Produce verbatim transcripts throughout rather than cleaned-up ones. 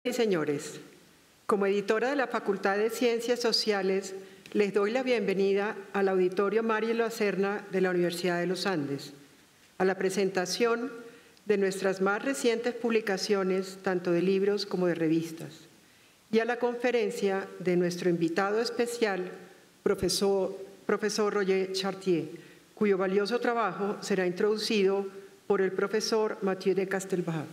y señores, como editora de la Facultad de Ciencias Sociales, les doy la bienvenida al Auditorio Mario Lacerna de la Universidad de los Andes, a la presentación de nuestras más recientes publicaciones, tanto de libros como de revistas, y a la conferencia de nuestro invitado especial, profesor, profesor Roger Chartier, cuyo valioso trabajo será introducido por el profesor Mathieu de Castelbach.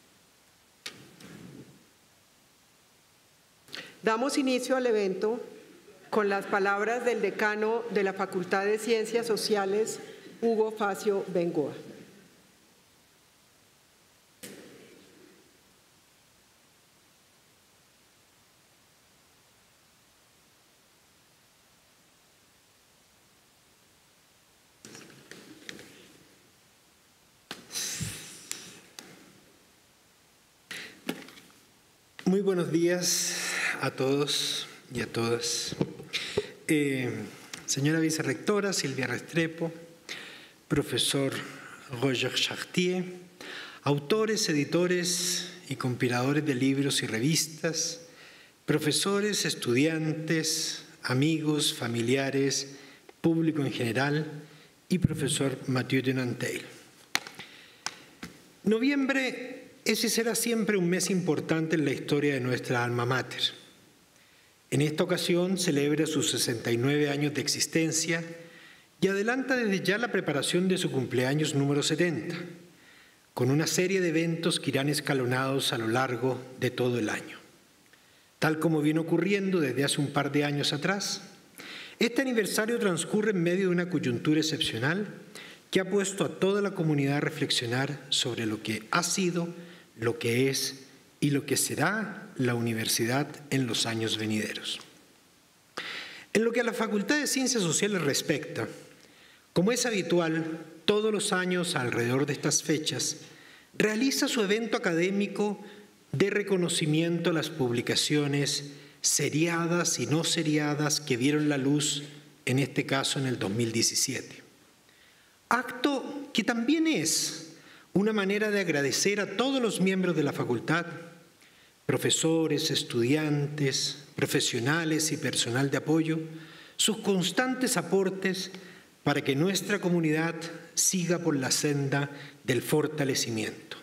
Damos inicio al evento con las palabras del decano de la Facultad de Ciencias Sociales, Hugo Facio Bengoa. Muy buenos días a todos y a todas. Eh, señora vicerrectora Silvia Restrepo, profesor Roger Chartier, autores, editores y compiladores de libros y revistas, profesores, estudiantes, amigos, familiares, público en general y profesor Mathieu de Nantel. Noviembre ese será siempre un mes importante en la historia de nuestra alma mater. En esta ocasión celebra sus sesenta y nueve años de existencia y adelanta desde ya la preparación de su cumpleaños número setenta, con una serie de eventos que irán escalonados a lo largo de todo el año. Tal como viene ocurriendo desde hace un par de años atrás, este aniversario transcurre en medio de una coyuntura excepcional que ha puesto a toda la comunidad a reflexionar sobre lo que ha sido, lo que es y lo que será la universidad en los años venideros. En lo que a la Facultad de Ciencias Sociales respecta, como es habitual, todos los años alrededor de estas fechas, realiza su evento académico de reconocimiento a las publicaciones seriadas y no seriadas que vieron la luz, en este caso en el dos mil diecisiete. Acto que también es una manera de agradecer a todos los miembros de la facultad, profesores, estudiantes, profesionales y personal de apoyo, sus constantes aportes para que nuestra comunidad siga por la senda del fortalecimiento.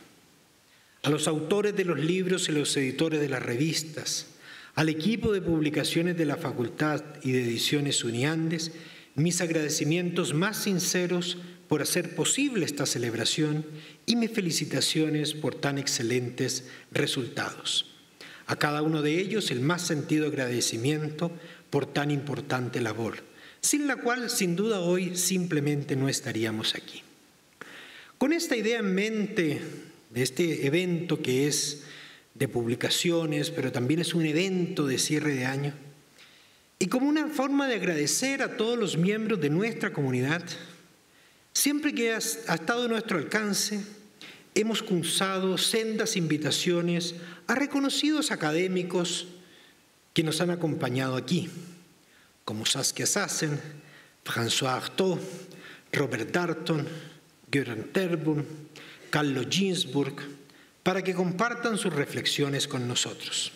A los autores de los libros y los editores de las revistas, al equipo de publicaciones de la facultad y de ediciones Uniandes, mis agradecimientos más sinceros por hacer posible esta celebración y mis felicitaciones por tan excelentes resultados. A cada uno de ellos el más sentido agradecimiento por tan importante labor, sin la cual sin duda hoy simplemente no estaríamos aquí. Con esta idea en mente de este evento que es de publicaciones, pero también es un evento de cierre de año, y como una forma de agradecer a todos los miembros de nuestra comunidad, siempre que ha estado a nuestro alcance, hemos cursado sendas invitaciones a reconocidos académicos que nos han acompañado aquí, como Saskia Sassen, François Artaud, Robert Darnton, Göran Terborn, Carlo Ginzburg, para que compartan sus reflexiones con nosotros.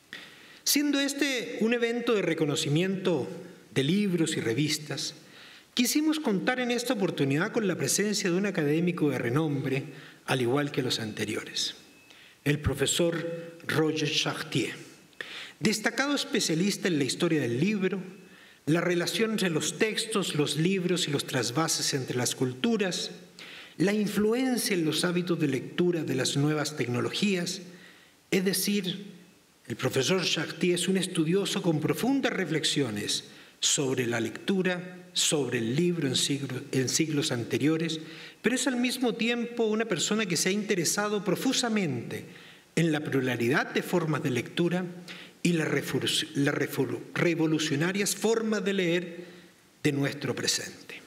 Siendo este un evento de reconocimiento de libros y revistas, quisimos contar en esta oportunidad con la presencia de un académico de renombre, al igual que los anteriores, el profesor Roger Chartier, destacado especialista en la historia del libro, la relación entre los textos, los libros y los trasvases entre las culturas, la influencia en los hábitos de lectura de las nuevas tecnologías, es decir, el profesor Chartier es un estudioso con profundas reflexiones sobre la lectura, sobre el libro en siglos, en siglos anteriores, pero es al mismo tiempo una persona que se ha interesado profusamente en la pluralidad de formas de lectura y las la revolucionarias formas de leer de nuestro presente.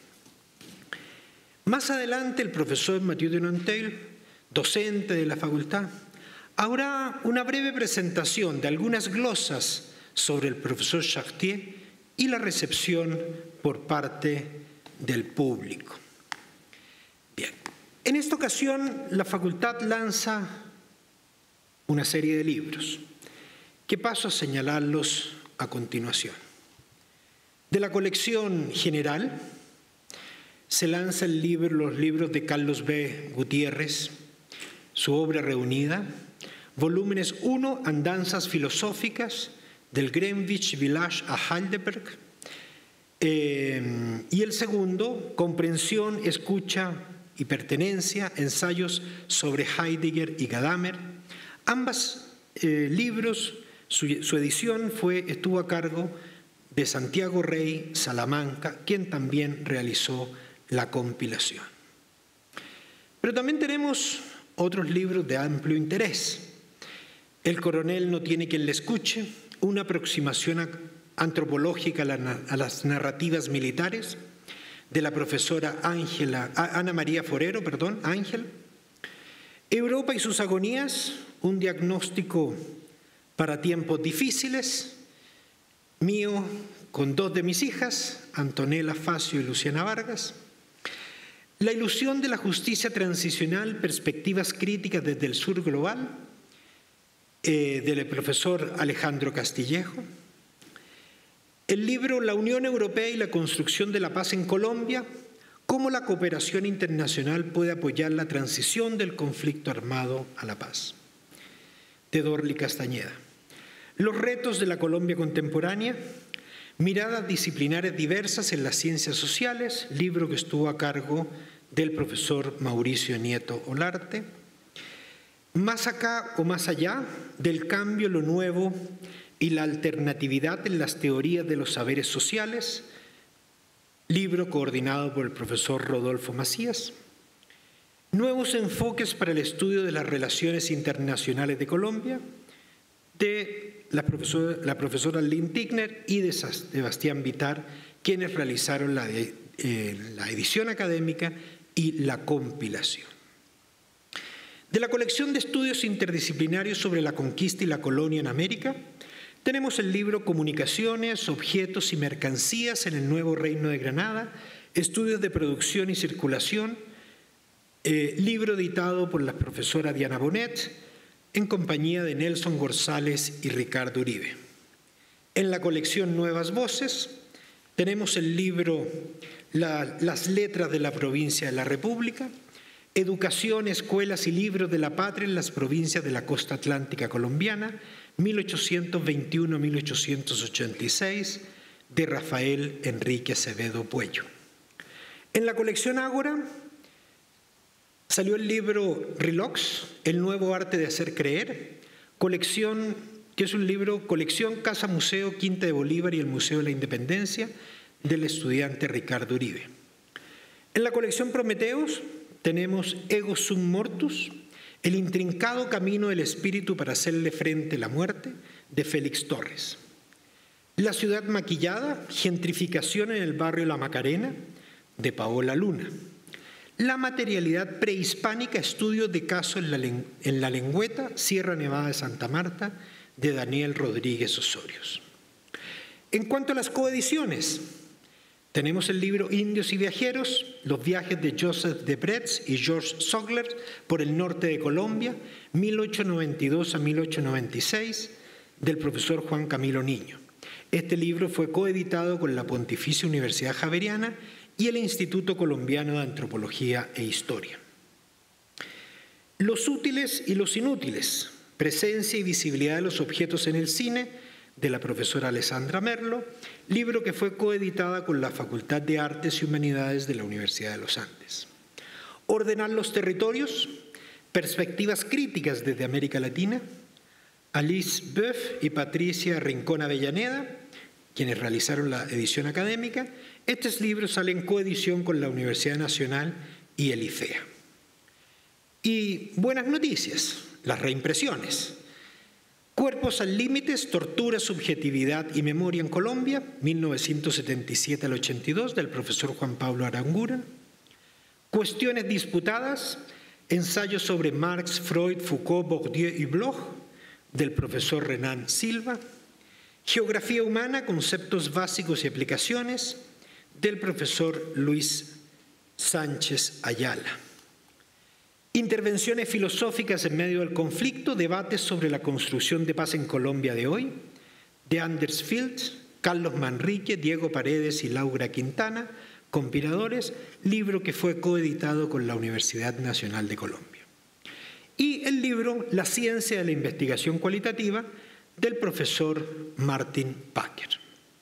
Más adelante, el profesor Mathieu de Nantel, docente de la facultad, habrá una breve presentación de algunas glosas sobre el profesor Chartier y la recepción por parte del público. Bien, en esta ocasión la facultad lanza una serie de libros, que paso a señalarlos a continuación. De la colección general se lanza el libro, los libros de Carlos B. Gutiérrez, su obra reunida, volúmenes uno, Andanzas filosóficas, del Greenwich Village a Heidelberg, eh, y el segundo, Comprensión, Escucha y Pertenencia, ensayos sobre Heidegger y Gadamer. Ambos eh, libros, su, su edición fue, estuvo a cargo de Santiago Rey Salamanca, quien también realizó la compilación. Pero también tenemos otros libros de amplio interés. El coronel no tiene quien le escuche, una aproximación antropológica a las narrativas militares, de la profesora Ángela, Ana María Forero, perdón, Ángel. Europa y sus agonías, un diagnóstico para tiempos difíciles, mío con dos de mis hijas, Antonella Facio y Luciana Vargas. La ilusión de la justicia transicional, perspectivas críticas desde el sur global, eh, del profesor Alejandro Castillejo. El libro La Unión Europea y la construcción de la paz en Colombia, cómo la cooperación internacional puede apoyar la transición del conflicto armado a la paz, de Dorly Castañeda. Los retos de la Colombia contemporánea, miradas disciplinares diversas en las ciencias sociales, libro que estuvo a cargo del profesor Mauricio Nieto Olarte. Más acá o más allá del cambio, lo nuevo y la alternatividad en las teorías de los saberes sociales, libro coordinado por el profesor Rodolfo Macías. Nuevos enfoques para el estudio de las relaciones internacionales de Colombia, de la profesora, la profesora Lynn Tigner y de Sebastián Vitar, quienes realizaron la, de, eh, la edición académica y la compilación. De la colección de estudios interdisciplinarios sobre la conquista y la colonia en América, tenemos el libro Comunicaciones, Objetos y Mercancías en el Nuevo Reino de Granada, Estudios de Producción y Circulación, eh, libro editado por la profesora Diana Bonet, en compañía de Nelson González y Ricardo Uribe. En la colección Nuevas Voces tenemos el libro la, Las Letras de la Provincia de la República, Educación, Escuelas y Libros de la Patria en las Provincias de la Costa Atlántica Colombiana, mil ochocientos veintiuno a mil ochocientos ochenta y seis, de Rafael Enrique Acevedo Puello. En la colección Ágora salió el libro Relox, El nuevo arte de hacer creer, colección, que es un libro, colección Casa Museo Quinta de Bolívar y el Museo de la Independencia, del estudiante Ricardo Uribe. En la colección Prometeos tenemos Ego Sum Mortus, el intrincado camino del espíritu para hacerle frente a la muerte, de Félix Torres. La ciudad maquillada, gentrificación en el barrio La Macarena, de Paola Luna. La materialidad prehispánica, estudios de caso en la, en la Lengüeta, Sierra Nevada de Santa Marta, de Daniel Rodríguez Osorios. En cuanto a las coediciones, tenemos el libro Indios y Viajeros, los viajes de Joseph de Bretz y George Sogler por el norte de Colombia, mil ochocientos noventa y dos a mil ochocientos noventa y seis, del profesor Juan Camilo Niño. Este libro fue coeditado con la Pontificia Universidad Javeriana y el Instituto Colombiano de Antropología e Historia. Los útiles y los inútiles, presencia y visibilidad de los objetos en el cine, de la profesora Alessandra Merlo, libro que fue coeditada con la Facultad de Artes y Humanidades de la Universidad de los Andes. Ordenar los territorios, perspectivas críticas desde América Latina, Alice Boeuf y Patricia Rincón Avellaneda, quienes realizaron la edición académica. Estos libros salen en coedición con la Universidad Nacional y el IFEA. Y buenas noticias, las reimpresiones. Cuerpos al límites, tortura, subjetividad y memoria en Colombia, mil novecientos setenta y siete al ochenta y dos, del profesor Juan Pablo Aranguren. Cuestiones disputadas, ensayos sobre Marx, Freud, Foucault, Bourdieu y Bloch, del profesor Renan Silva. Geografía humana, conceptos básicos y aplicaciones, del profesor Luis Sánchez Ayala. Intervenciones filosóficas en medio del conflicto, debates sobre la construcción de paz en Colombia de hoy, de Anders Fields, Carlos Manrique, Diego Paredes y Laura Quintana, Conspiradores, libro que fue coeditado con la Universidad Nacional de Colombia. Y el libro La ciencia de la investigación cualitativa, del profesor Martin Packer.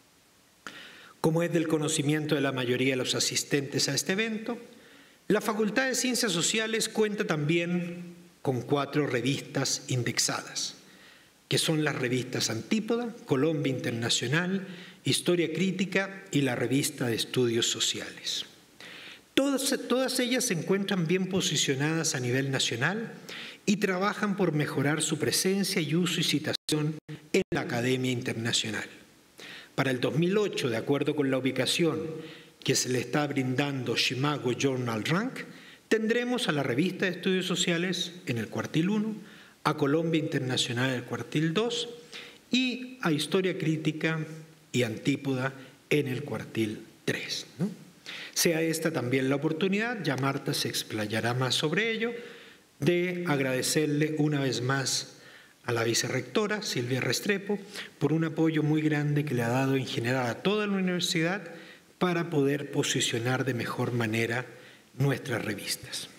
Como es del conocimiento de la mayoría de los asistentes a este evento, la Facultad de Ciencias Sociales cuenta también con cuatro revistas indexadas, que son las revistas Antípoda, Colombia Internacional, Historia Crítica y la Revista de Estudios Sociales. Todas, todas ellas se encuentran bien posicionadas a nivel nacional y trabajan por mejorar su presencia y uso y citación en la Academia Internacional. Para el dos mil ocho, de acuerdo con la ubicación que se le está brindando Shimago Journal Rank, tendremos a la Revista de Estudios Sociales en el cuartil uno, a Colombia Internacional en el cuartil dos y a Historia Crítica y Antípoda en el cuartil tres, ¿no? Sea esta también la oportunidad, ya Marta se explayará más sobre ello, de agradecerle una vez más a la vicerrectora Silvia Restrepo por un apoyo muy grande que le ha dado en general a toda la universidad para poder posicionar de mejor manera nuestras revistas.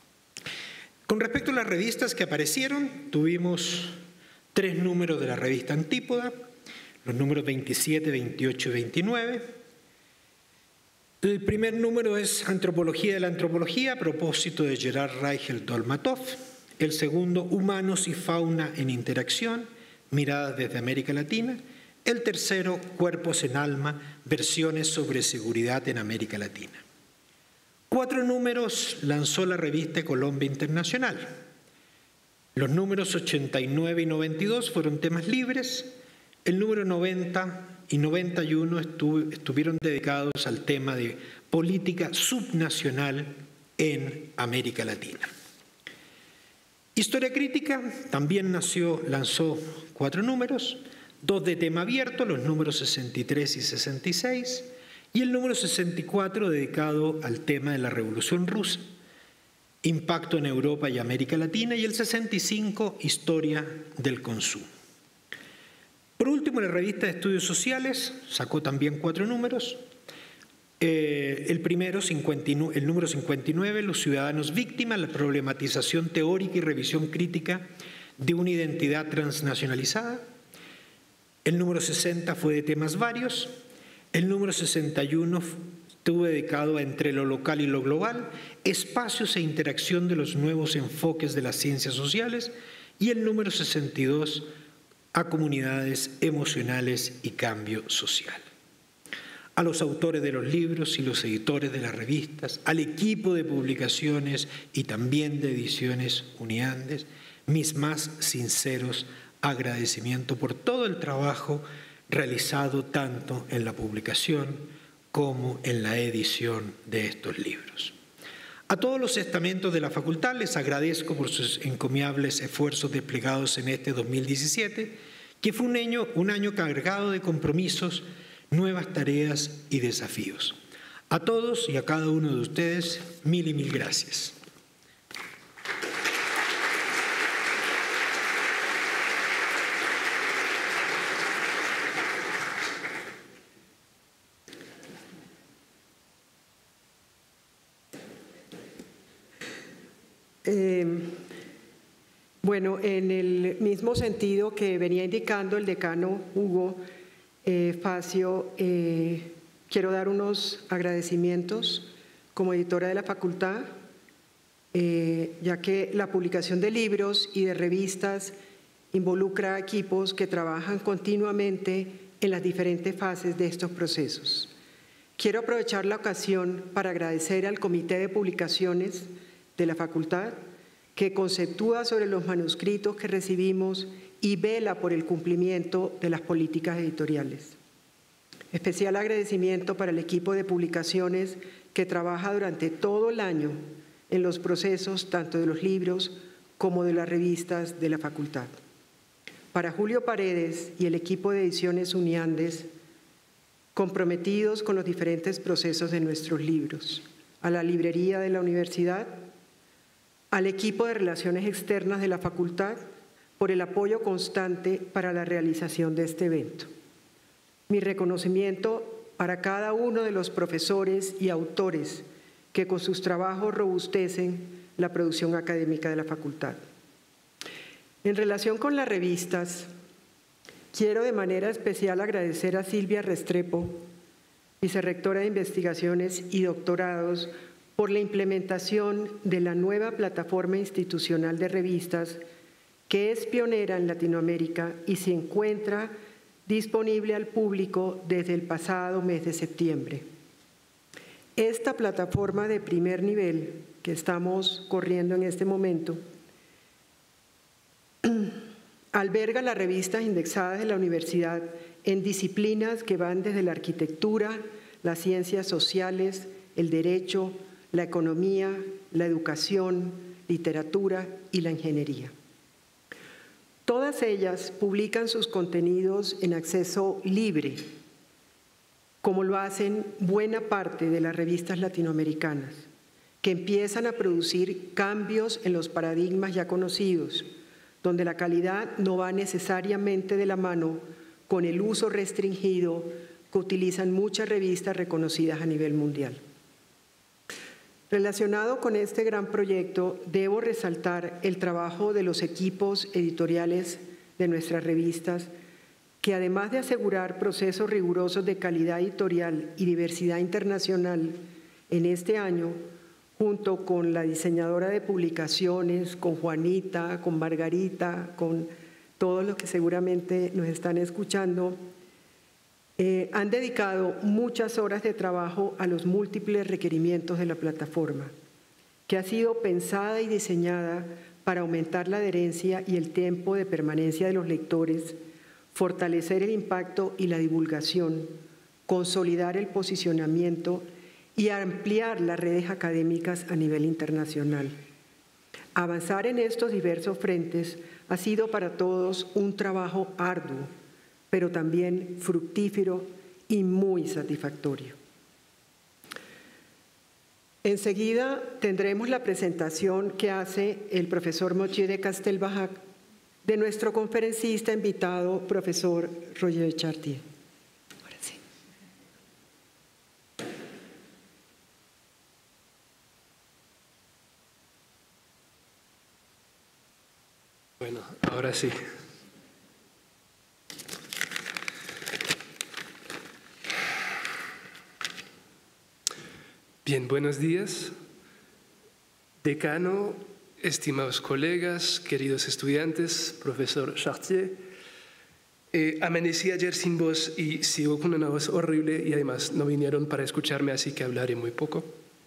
Con respecto a las revistas que aparecieron, tuvimos tres números de la revista Antípoda, los números veintisiete, veintiocho y veintinueve. El primer número es Antropología de la Antropología, a propósito de Gerard Reichel Dolmatov. El segundo, Humanos y Fauna en Interacción, miradas desde América Latina. El tercero, Cuerpos en Alma, versiones sobre seguridad en América Latina. Cuatro números lanzó la revista Colombia Internacional. Los números ochenta y nueve y noventa y dos fueron temas libres. El número noventa y noventa y uno estuv- estuvieron dedicados al tema de política subnacional en América Latina. Historia Crítica también nació, lanzó cuatro números, dos de tema abierto, los números sesenta y tres y sesenta y seis, y el número sesenta y cuatro dedicado al tema de la Revolución Rusa, impacto en Europa y América Latina, y el sesenta y cinco, Historia del Consumo. Por último, la revista de Estudios Sociales sacó también cuatro números. Eh, el primero, el número cincuenta y nueve, Los ciudadanos víctimas, la problematización teórica y revisión crítica de una identidad transnacionalizada. El número sesenta fue de temas varios. El número sesenta y uno estuvo dedicado a Entre lo local y lo global, espacios e interacción de los nuevos enfoques de las ciencias sociales. Y el número sesenta y dos, a comunidades emocionales y cambio social. A los autores de los libros y los editores de las revistas, al equipo de publicaciones y también de ediciones Uniandes, mis más sinceros agradecimientos por todo el trabajo realizado tanto en la publicación como en la edición de estos libros. A todos los estamentos de la facultad les agradezco por sus encomiables esfuerzos desplegados en este dos mil diecisiete, que fue un año, un año cargado de compromisos, nuevas tareas y desafíos. A todos y a cada uno de ustedes, mil y mil gracias. Eh, bueno, en el mismo sentido que venía indicando el decano Hugo eh, Facio, eh, quiero dar unos agradecimientos como editora de la facultad, eh, ya que la publicación de libros y de revistas involucra equipos que trabajan continuamente en las diferentes fases de estos procesos. Quiero aprovechar la ocasión para agradecer al Comité de Publicaciones de la facultad, que conceptúa sobre los manuscritos que recibimos y vela por el cumplimiento de las políticas editoriales. Especial agradecimiento para el equipo de publicaciones que trabaja durante todo el año en los procesos tanto de los libros como de las revistas de la facultad. Para Julio Paredes y el equipo de ediciones Uniandes, comprometidos con los diferentes procesos de nuestros libros. A la librería de la universidad, al equipo de Relaciones Externas de la Facultad por el apoyo constante para la realización de este evento. Mi reconocimiento para cada uno de los profesores y autores que con sus trabajos robustecen la producción académica de la Facultad. En relación con las revistas, quiero de manera especial agradecer a Silvia Restrepo, vicerrectora de Investigaciones y Doctorados, por la implementación de la nueva plataforma institucional de revistas que es pionera en Latinoamérica y se encuentra disponible al público desde el pasado mes de septiembre. Esta plataforma de primer nivel que estamos corriendo en este momento alberga las revistas indexadas de la universidad en disciplinas que van desde la arquitectura, las ciencias sociales, el derecho, la economía, la educación, literatura y la ingeniería. Todas ellas publican sus contenidos en acceso libre, como lo hacen buena parte de las revistas latinoamericanas, que empiezan a producir cambios en los paradigmas ya conocidos, donde la calidad no va necesariamente de la mano con el uso restringido que utilizan muchas revistas reconocidas a nivel mundial. Relacionado con este gran proyecto, debo resaltar el trabajo de los equipos editoriales de nuestras revistas, que además de asegurar procesos rigurosos de calidad editorial y diversidad internacional en este año, junto con la diseñadora de publicaciones, con Juanita, con Margarita, con todos los que seguramente nos están escuchando, Eh, han dedicado muchas horas de trabajo a los múltiples requerimientos de la plataforma, que ha sido pensada y diseñada para aumentar la adherencia y el tiempo de permanencia de los lectores, fortalecer el impacto y la divulgación, consolidar el posicionamiento y ampliar las redes académicas a nivel internacional. Avanzar en estos diversos frentes ha sido para todos un trabajo arduo, pero también fructífero y muy satisfactorio. Enseguida tendremos la presentación que hace el profesor Mathieu de Castelbajac de nuestro conferencista invitado, profesor Roger Chartier. Ahora sí. Bueno, ahora sí. Bien, buenos días. Decano, estimados colegas, queridos estudiantes, profesor Chartier. Eh, amanecí ayer sin voz y sigo con una voz horrible y además no vinieron para escucharme, así que hablaré muy poco.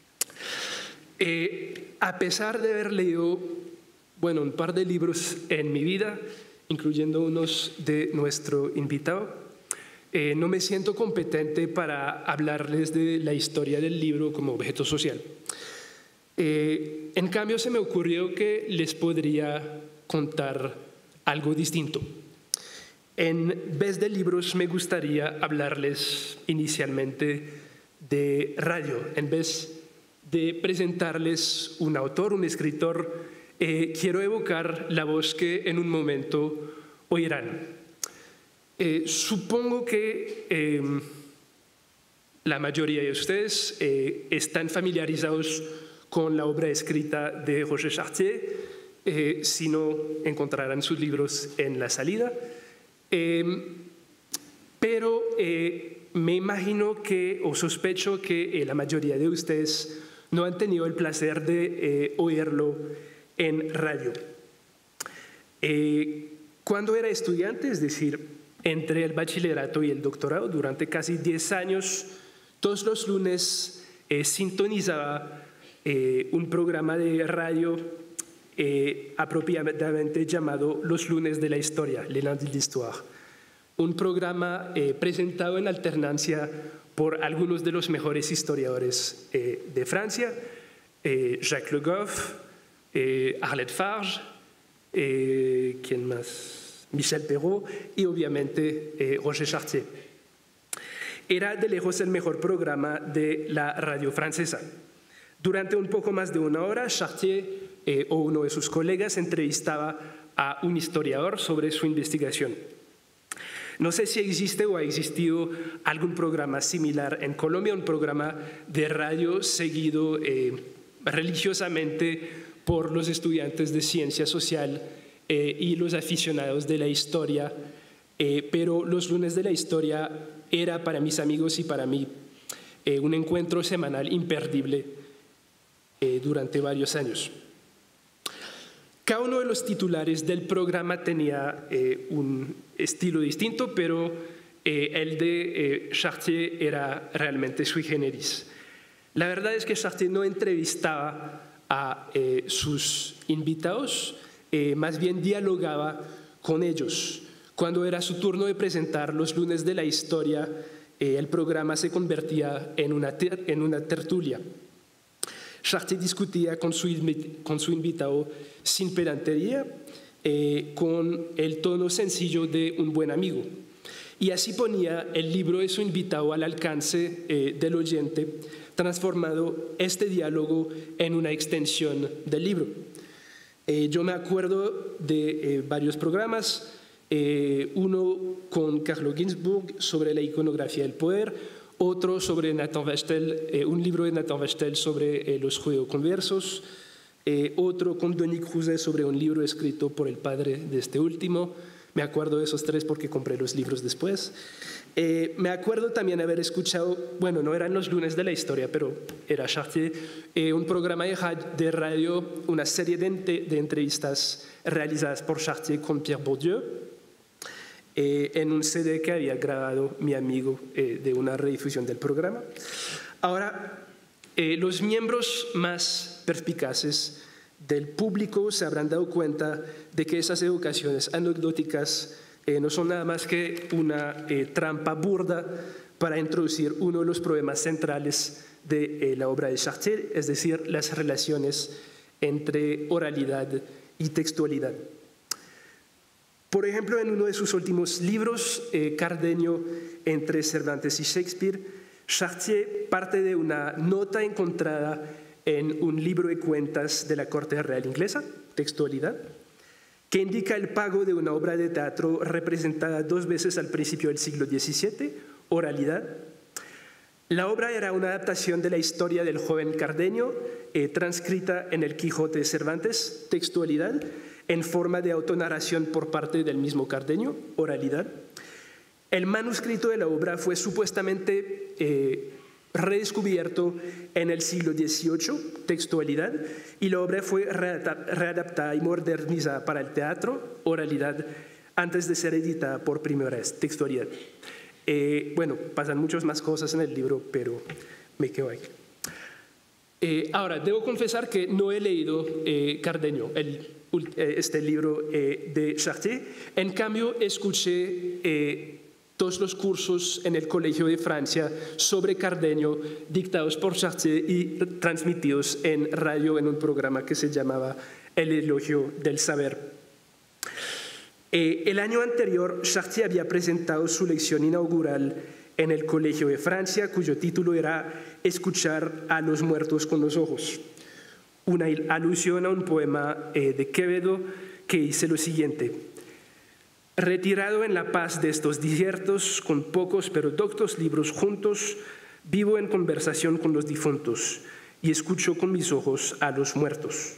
Eh, a pesar de haber leído, bueno, un par de libros en mi vida, incluyendo unos de nuestro invitado, Eh, no me siento competente para hablarles de la historia del libro como objeto social. Eh, en cambio, se me ocurrió que les podría contar algo distinto. En vez de libros, me gustaría hablarles inicialmente de radio. En vez de presentarles un autor, un escritor, eh, quiero evocar la voz que en un momento oirán. Eh, supongo que eh, la mayoría de ustedes eh, están familiarizados con la obra escrita de Roger Chartier, eh, si no encontrarán sus libros en la salida. Eh, pero eh, me imagino que, o sospecho que eh, la mayoría de ustedes no han tenido el placer de eh, oírlo en radio. Eh, cuando era estudiante, es decir, entre el bachillerato y el doctorado, durante casi diez años, todos los lunes eh, sintonizaba eh, un programa de radio eh, apropiadamente llamado Los lunes de la historia, Les lundis de l'histoire. Un programa eh, presentado en alternancia por algunos de los mejores historiadores eh, de Francia, eh, Jacques Le Goff, eh, Arlette Farge, eh, ¿quién más? Michel Perrault y obviamente eh, Roger Chartier. Era de lejos el mejor programa de la radio francesa. Durante un poco más de una hora, Chartier eh, o uno de sus colegas entrevistaba a un historiador sobre su investigación. No sé si existe o ha existido algún programa similar en Colombia, un programa de radio seguido eh, religiosamente por los estudiantes de ciencia social eh, y los aficionados de la historia, eh, pero los lunes de la historia era para mis amigos y para mí eh, un encuentro semanal imperdible eh, durante varios años. Cada uno de los titulares del programa tenía eh, un estilo distinto, pero eh, el de eh, Chartier era realmente sui generis. La verdad es que Chartier no entrevistaba a eh, sus invitados, eh, más bien dialogaba con ellos. Cuando era su turno de presentar los lunes de la historia, eh, el programa se convertía en una, ter en una tertulia. Chartier discutía con su, con su invitado sin pedantería, eh, con el tono sencillo de un buen amigo. Y así ponía el libro de su invitado al alcance eh, del oyente, transformando este diálogo en una extensión del libro. Eh, yo me acuerdo de eh, varios programas, eh, uno con Carlo Ginzburg sobre la iconografía del poder, otro sobre Nathan Wachtel, eh, un libro de Nathan Wachtel sobre eh, los judeoconversos, eh, otro con Denis Crouzet sobre un libro escrito por el padre de este último. Me acuerdo de esos tres porque compré los libros después. Eh, me acuerdo también haber escuchado, bueno, no eran los lunes de la historia, pero era Chartier, eh, un programa de radio, una serie de, de entrevistas realizadas por Chartier con Pierre Bourdieu, eh, en un C D que había grabado mi amigo eh, de una redifusión del programa. Ahora, eh, los miembros más perspicaces del público se habrán dado cuenta de que esas evocaciones anecdóticas eh, no son nada más que una eh, trampa burda para introducir uno de los problemas centrales de eh, la obra de Chartier, es decir, las relaciones entre oralidad y textualidad. Por ejemplo, en uno de sus últimos libros, eh, Cardenio entre Cervantes y Shakespeare, Chartier parte de una nota encontrada en un libro de cuentas de la Corte Real Inglesa, Textualidad, que indica el pago de una obra de teatro representada dos veces al principio del siglo diecisiete, Oralidad. La obra era una adaptación de la historia del joven Cardenio, eh, transcrita en el Quijote de Cervantes, Textualidad, en forma de autonarración por parte del mismo Cardenio, Oralidad. El manuscrito de la obra fue supuestamente eh, redescubierto en el siglo dieciocho, Textualidad, y la obra fue readaptada y modernizada para el teatro, Oralidad, antes de ser editada por primera vez, Textualidad. Eh, bueno, pasan muchas más cosas en el libro, pero me quedo aquí. Eh, ahora, debo confesar que no he leído eh, Cardenio, el, este libro eh, de Chartier. En cambio, escuché eh, todos los cursos en el Colegio de Francia sobre Cardenio, dictados por Chartier y transmitidos en radio en un programa que se llamaba El Elogio del Saber. Eh, el año anterior, Chartier había presentado su lección inaugural en el Colegio de Francia, cuyo título era Escuchar a los muertos con los ojos, una alusión a un poema eh, de Quevedo que dice lo siguiente: retirado en la paz de estos desiertos, con pocos pero doctos libros juntos, vivo en conversación con los difuntos y escucho con mis ojos a los muertos.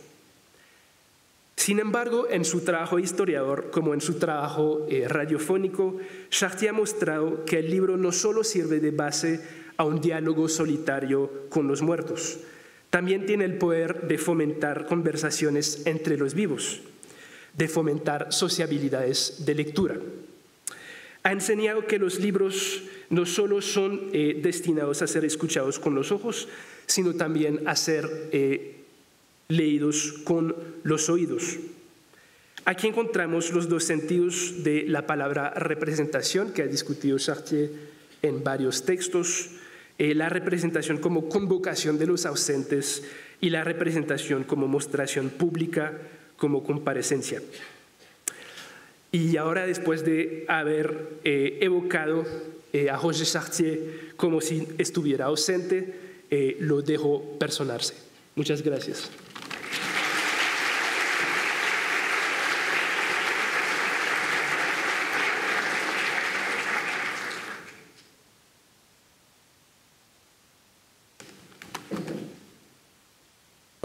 Sin embargo, en su trabajo historiador, como en su trabajo eh, radiofónico, Chartier ha mostrado que el libro no solo sirve de base a un diálogo solitario con los muertos, también tiene el poder de fomentar conversaciones entre los vivos, de fomentar sociabilidades de lectura. Ha enseñado que los libros no solo son eh, destinados a ser escuchados con los ojos, sino también a ser eh, leídos con los oídos. Aquí encontramos los dos sentidos de la palabra representación que ha discutido Chartier en varios textos, eh, la representación como convocación de los ausentes y la representación como mostración pública, como comparecencia. Y ahora, después de haber eh, evocado eh, a Roger Chartier como si estuviera ausente, eh, lo dejo personarse. Muchas gracias.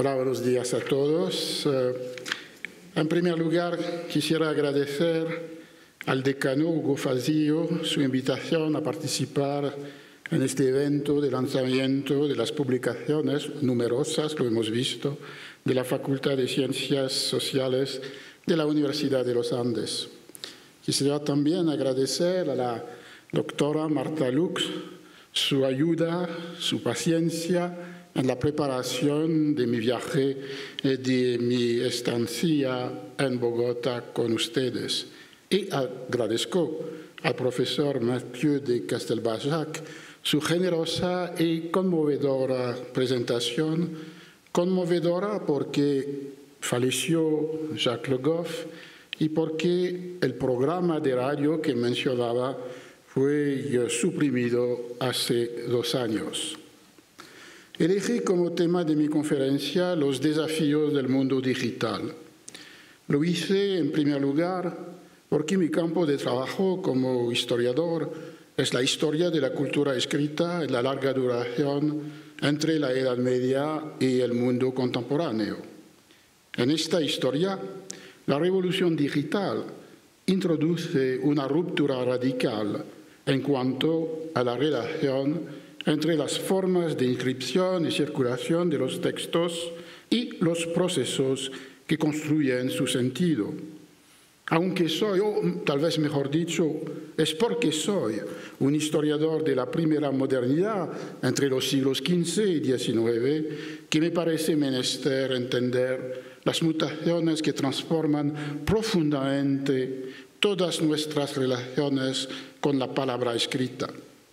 Hola, buenos días a todos. En primer lugar, quisiera agradecer al decano Hugo Fazio su invitación a participar en este evento de lanzamiento de las publicaciones numerosas, lo hemos visto, de la Facultad de Ciencias Sociales de la Universidad de los Andes. Quisiera también agradecer a la doctora Marta Lux su ayuda, su paciencia en la preparación de mi viaje y de mi estancia en Bogotá con ustedes. Y agradezco al profesor Mathieu de Castelbajac su generosa y conmovedora presentación, conmovedora porque falleció Jacques Le Goff y porque el programa de radio que mencionaba fue suprimido hace dos años. Elegí como tema de mi conferencia los desafíos del mundo digital. Lo hice en primer lugar porque mi campo de trabajo como historiador es la historia de la cultura escrita en la larga duración entre la Edad Media y el mundo contemporáneo. En esta historia, la revolución digital introduce una ruptura radical en cuanto a la relación entre las formas de inscripción y circulación de los textos y los procesos que construyen su sentido. Aunque soy, o tal vez mejor dicho, es porque soy un historiador de la primera modernidad entre los siglos quince y diecinueve, que me parece menester entender las mutaciones que transforman profundamente todas nuestras relaciones con la palabra escrita.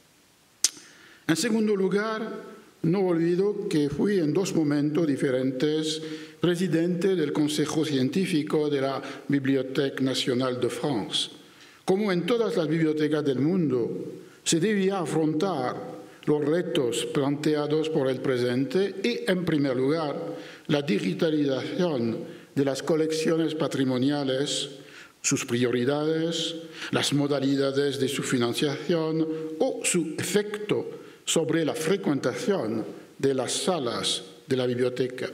En segundo lugar, no olvido que fui en dos momentos diferentes presidente del Consejo Científico de la Bibliothèque Nationale de France. Como en todas las bibliotecas del mundo, se debía afrontar los retos planteados por el presente y, en primer lugar, la digitalización de las colecciones patrimoniales, sus prioridades, las modalidades de su financiación o su efecto sobre la frecuentación de las salas de la biblioteca.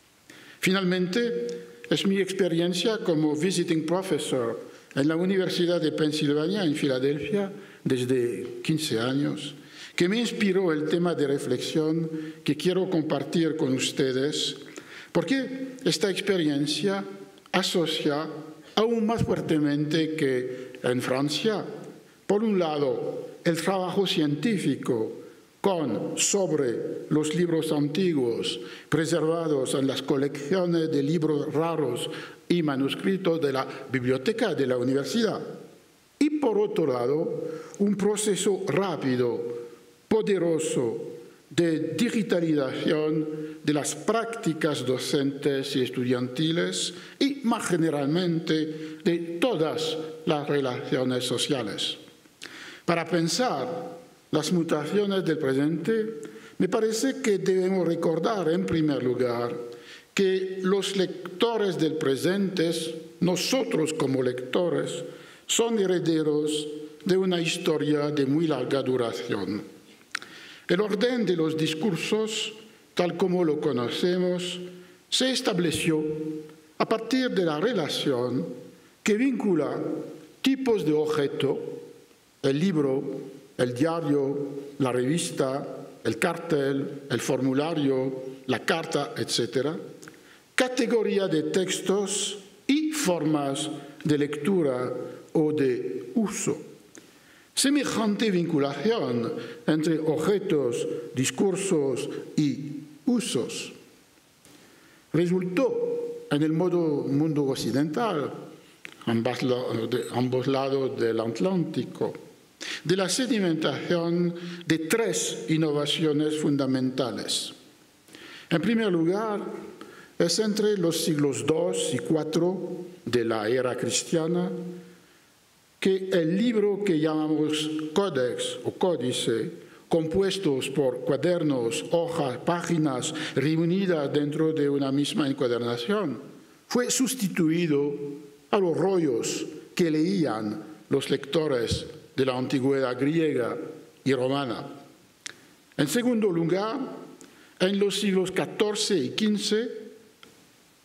Finalmente, es mi experiencia como visiting professor en la Universidad de Pensilvania en Filadelfia desde quince años que me inspiró el tema de reflexión que quiero compartir con ustedes, porque esta experiencia asocia aún más fuertemente que en Francia, por un lado, el trabajo científico con sobre los libros antiguos preservados en las colecciones de libros raros y manuscritos de la biblioteca de la universidad. Y por otro lado, un proceso rápido, poderoso de digitalización de las prácticas docentes y estudiantiles y, más generalmente, de todas las relaciones sociales. Para pensar las mutaciones del presente, me parece que debemos recordar, en primer lugar, que los lectores del presente, nosotros como lectores, son herederos de una historia de muy larga duración. El orden de los discursos, tal como lo conocemos, se estableció a partir de la relación que vincula tipos de objeto, el libro, el diario, la revista, el cartel, el formulario, la carta, etcétera, categoría de textos y formas de lectura o de uso. Semejante vinculación entre objetos, discursos y usos resultó en el modo, mundo occidental, ambas, de ambos lados del Atlántico, de la sedimentación de tres innovaciones fundamentales. En primer lugar, es entre los siglos dos y cuatro de la era cristiana que el libro que llamamos códex o códice, compuestos por cuadernos, hojas, páginas reunidas dentro de una misma encuadernación, fue sustituido a los rollos que leían los lectores de la antigüedad griega y romana. En segundo lugar, en los siglos catorce y quince,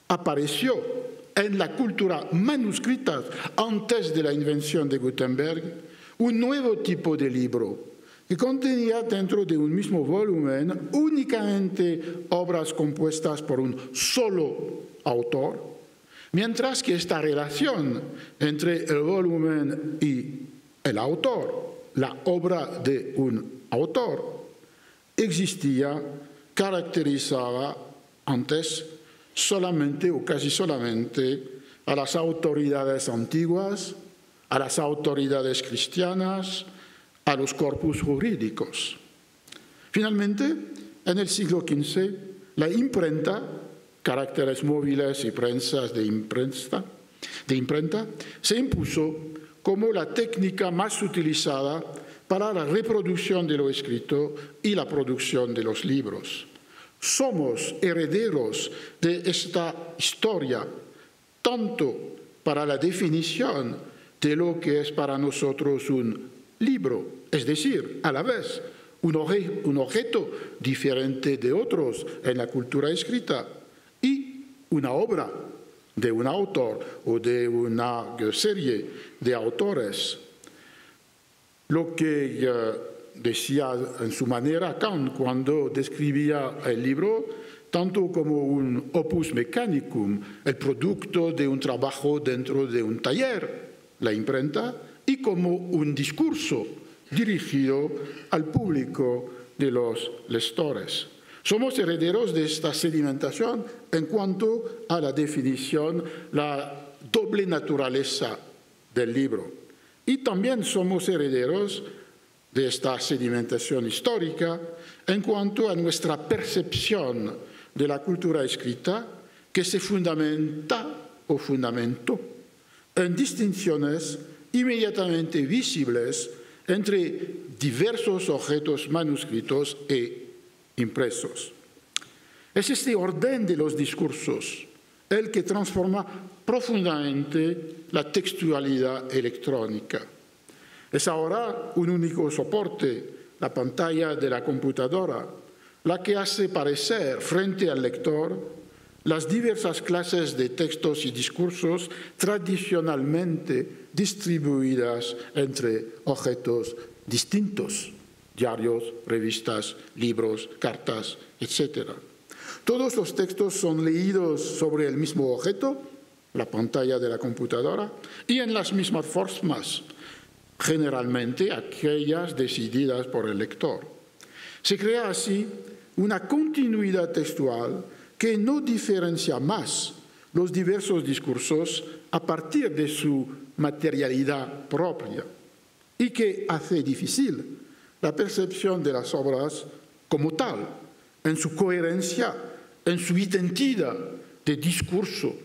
apareció en la cultura manuscrita antes de la invención de Gutenberg un nuevo tipo de libro que contenía dentro de un mismo volumen únicamente obras compuestas por un solo autor, mientras que esta relación entre el volumen y el autor, la obra de un autor, existía, caracterizaba antes solamente o casi solamente a las autoridades antiguas, a las autoridades cristianas, a los corpus jurídicos. Finalmente, en el siglo quince, la imprenta, caracteres móviles y prensas de imprenta, de imprenta, se impuso como la técnica más utilizada para la reproducción de lo escrito y la producción de los libros. Somos herederos de esta historia, tanto para la definición de lo que es para nosotros un libro, es decir, a la vez un, obje, un objeto diferente de otros en la cultura escrita y una obra de un autor o de una serie de autores. Lo que uh, decía en su manera Kant cuando describía el libro tanto como un opus mechanicum, el producto de un trabajo dentro de un taller, la imprenta, y como un discurso dirigido al público de los lectores. Somos herederos de esta sedimentación en cuanto a la definición, la doble naturaleza del libro. Y también somos herederos de esta sedimentación histórica en cuanto a nuestra percepción de la cultura escrita que se fundamenta o fundamentó en distinciones inmediatamente visibles entre diversos objetos manuscritos e impresos. Es este orden de los discursos el que transforma profundamente la textualidad electrónica. Es ahora un único soporte, la pantalla de la computadora, la que hace parecer frente al lector las diversas clases de textos y discursos tradicionalmente distribuidas entre objetos distintos, diarios, revistas, libros, cartas, etcétera. Todos los textos son leídos sobre el mismo objeto, la pantalla de la computadora, y en las mismas formas, generalmente aquellas decididas por el lector. Se crea así una continuidad textual que no diferencia más los diversos discursos a partir de su materialidad propia y que hace difícil la percepción de las obras como tal, en su coherencia, en su identidad de discurso.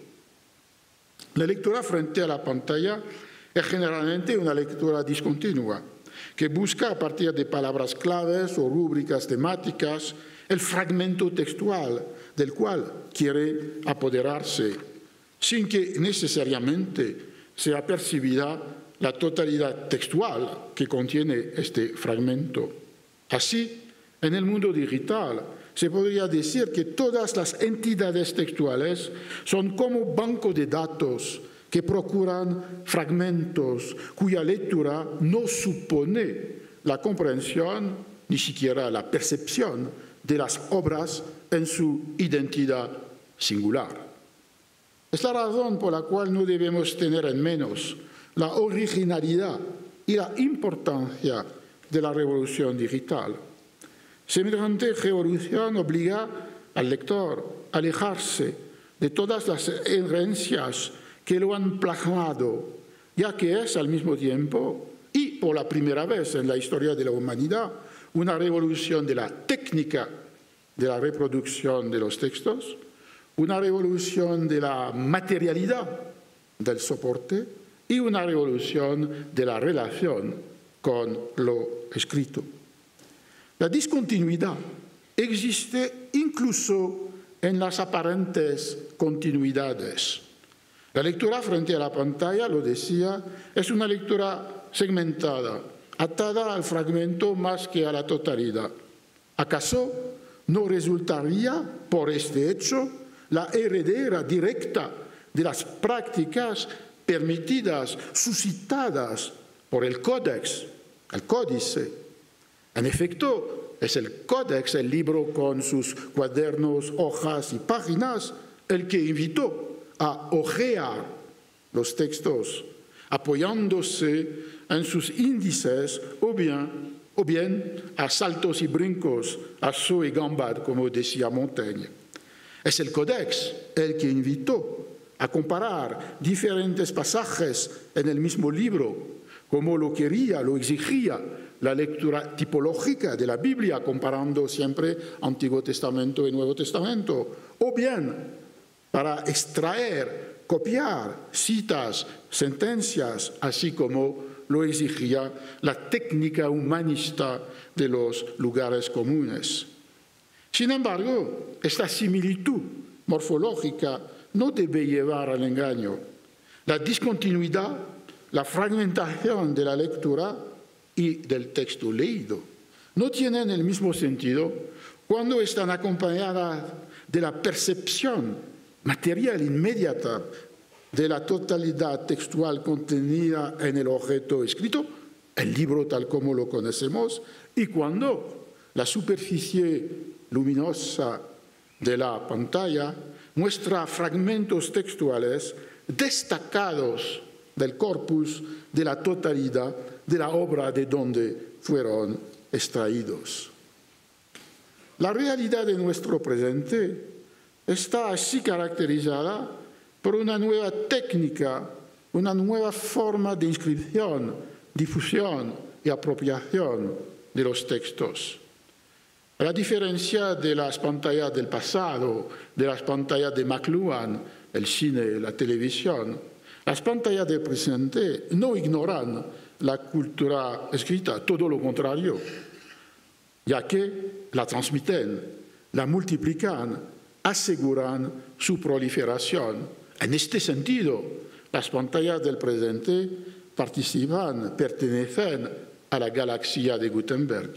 La lectura frente a la pantalla es generalmente una lectura discontinua, que busca a partir de palabras claves o rúbricas temáticas el fragmento textual del cual quiere apoderarse, sin que necesariamente sea percibida la totalidad textual que contiene este fragmento. Así, en el mundo digital, se podría decir que todas las entidades textuales son como banco de datos que procuran fragmentos cuya lectura no supone la comprensión, ni siquiera la percepción de las obras en su identidad singular. Es la razón por la cual no debemos tener en menos la originalidad y la importancia de la revolución digital. Semejante revolución obliga al lector a alejarse de todas las herencias que lo han plasmado, ya que es al mismo tiempo, y por la primera vez en la historia de la humanidad, una revolución de la técnica de la reproducción de los textos, una revolución de la materialidad del soporte y una revolución de la relación con lo escrito. La discontinuidad existe incluso en las aparentes continuidades. La lectura frente a la pantalla, lo decía, es una lectura segmentada, atada al fragmento más que a la totalidad. ¿Acaso no resultaría, por este hecho, la heredera directa de las prácticas permitidas, suscitadas por el Códex, el Códice. En efecto, es el Códex, el libro con sus cuadernos, hojas y páginas, el que invitó a hojear los textos, apoyándose en sus índices o bien, o bien a saltos y brincos, a saut y gambade, como decía Montaigne. Es el Códex el que invitó a comparar diferentes pasajes en el mismo libro, como lo quería, lo exigía la lectura tipológica de la Biblia, comparando siempre Antiguo Testamento y Nuevo Testamento, o bien para extraer, copiar citas, sentencias, así como lo exigía la técnica humanista de los lugares comunes. Sin embargo, esta similitud morfológica no debe llevar al engaño. La discontinuidad, la fragmentación de la lectura y del texto leído no tienen el mismo sentido cuando están acompañadas de la percepción material inmediata de la totalidad textual contenida en el objeto escrito, el libro tal como lo conocemos, y cuando la superficie luminosa de la pantalla muestra fragmentos textuales destacados del corpus de la totalidad de la obra de donde fueron extraídos. La realidad de nuestro presente está así caracterizada por una nueva técnica, una nueva forma de inscripción, difusión y apropiación de los textos. A la diferencia de las pantallas del pasado, de las pantallas de McLuhan, el cine, la televisión, las pantallas del presente no ignoran la cultura escrita, todo lo contrario, ya que la transmiten, la multiplican, aseguran su proliferación. En este sentido, las pantallas del presente participan, pertenecen a la galaxia de Gutenberg.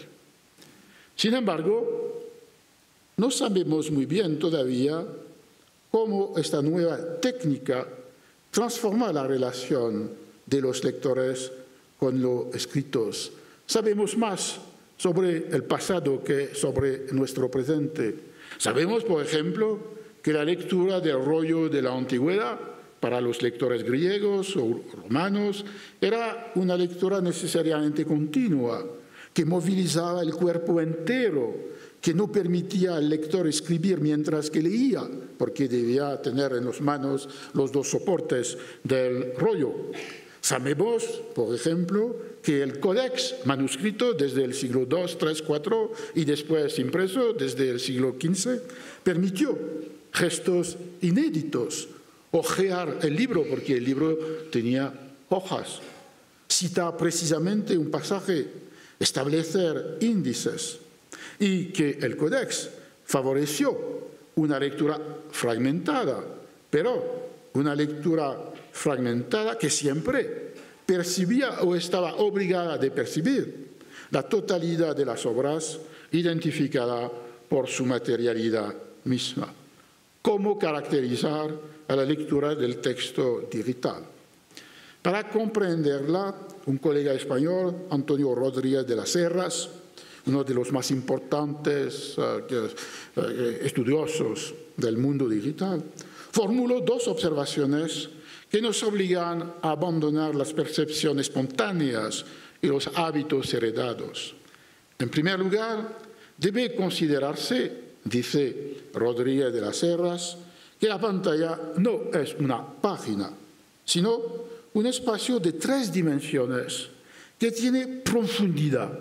Sin embargo, no sabemos muy bien todavía cómo esta nueva técnica transforma la relación de los lectores con los escritos. Sabemos más sobre el pasado que sobre nuestro presente. Sabemos, por ejemplo, que la lectura del rollo de la antigüedad para los lectores griegos o romanos era una lectura necesariamente continua, que movilizaba el cuerpo entero, que no permitía al lector escribir mientras que leía, porque debía tener en las manos los dos soportes del rollo. Sabemos, por ejemplo, que el Codex manuscrito desde el siglo dos, tres, cuatro y después impreso desde el siglo quince permitió gestos inéditos, hojear el libro, porque el libro tenía hojas, citar precisamente un pasaje, establecer índices, y que el Codex favoreció una lectura fragmentada, pero una lectura fragmentada que siempre percibía o estaba obligada de percibir la totalidad de las obras identificada por su materialidad misma. ¿Cómo caracterizar a la lectura del texto digital? Para comprenderla, un colega español, Antonio Rodríguez de las Heras, uno de los más importantes uh, uh, estudiosos del mundo digital, formuló dos observaciones que nos obligan a abandonar las percepciones espontáneas y los hábitos heredados. En primer lugar, debe considerarse, dice Rodríguez de las Heras, que la pantalla no es una página, sino un espacio de tres dimensiones que tiene profundidad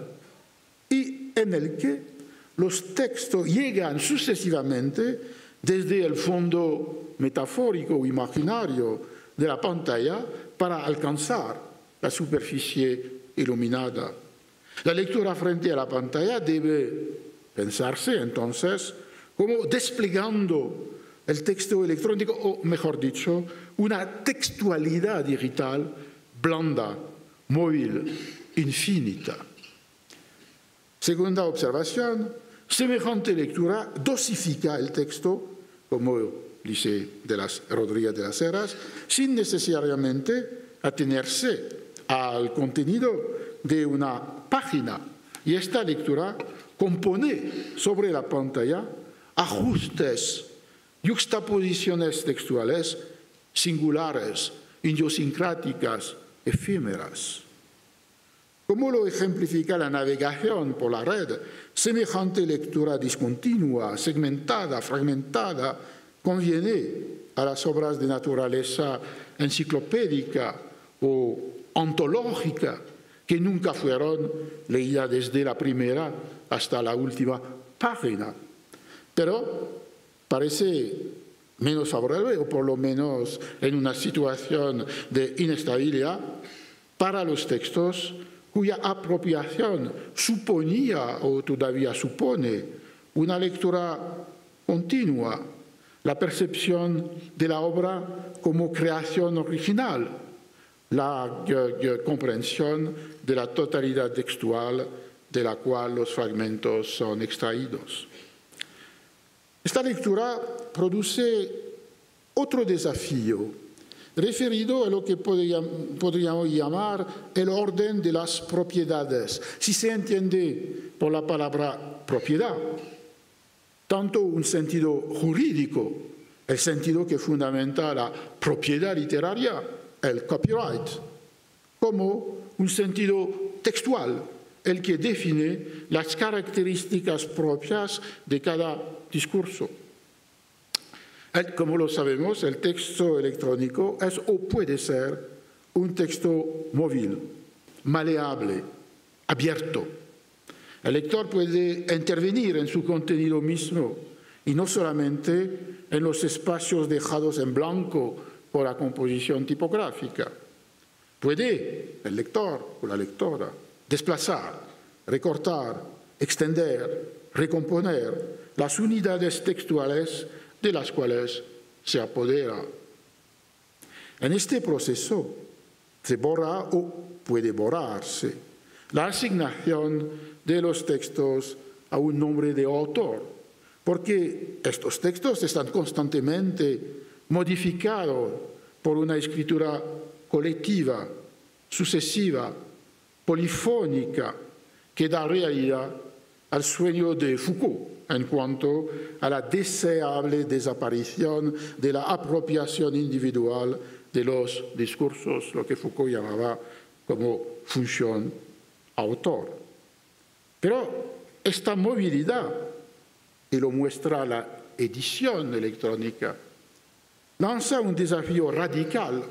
y en el que los textos llegan sucesivamente desde el fondo metafórico o imaginario de la pantalla para alcanzar la superficie iluminada. La lectura frente a la pantalla debe pensarse entonces como desplegando el texto electrónico, o mejor dicho, una textualidad digital blanda, móvil, infinita. Segunda observación, semejante lectura dosifica el texto, como Liceo de las Rodríguez de las Heras, sin necesariamente atenerse al contenido de una página. Y esta lectura compone sobre la pantalla ajustes, yuxtaposiciones textuales singulares, idiosincráticas, efímeras. Como lo ejemplifica la navegación por la red, semejante lectura discontinua, segmentada, fragmentada, conviene a las obras de naturaleza enciclopédica o ontológica, que nunca fueron leídas desde la primera hasta la última página. Pero parece menos favorable, o por lo menos en una situación de inestabilidad, para los textos cuya apropiación suponía o todavía supone una lectura continua, la percepción de la obra como creación original, la comprensión de la totalidad textual de la cual los fragmentos son extraídos. Esta lectura produce otro desafío referido a lo que podríamos llamar el orden de las propiedades, si se entiende por la palabra propiedad, tanto un sentido jurídico, el sentido que fundamenta la propiedad literaria, el copyright, como un sentido textual, el que define las características propias de cada discurso. Como lo sabemos, el texto electrónico es o puede ser un texto móvil, maleable, abierto. El lector puede intervenir en su contenido mismo y no solamente en los espacios dejados en blanco por la composición tipográfica. Puede el lector o la lectora desplazar, recortar, extender, recomponer las unidades textuales de las cuales se apodera. En este proceso se borra o puede borrarse la asignación de los textos a un nombre de autor, porque estos textos están constantemente modificados por una escritura colectiva, sucesiva, polifónica, que da realidad al sueño de Foucault en cuanto a la deseable desaparición de la apropiación individual de los discursos, lo que Foucault llamaba como función autor. Pero esta movilidad, y lo muestra la edición electrónica, lanza un desafío radical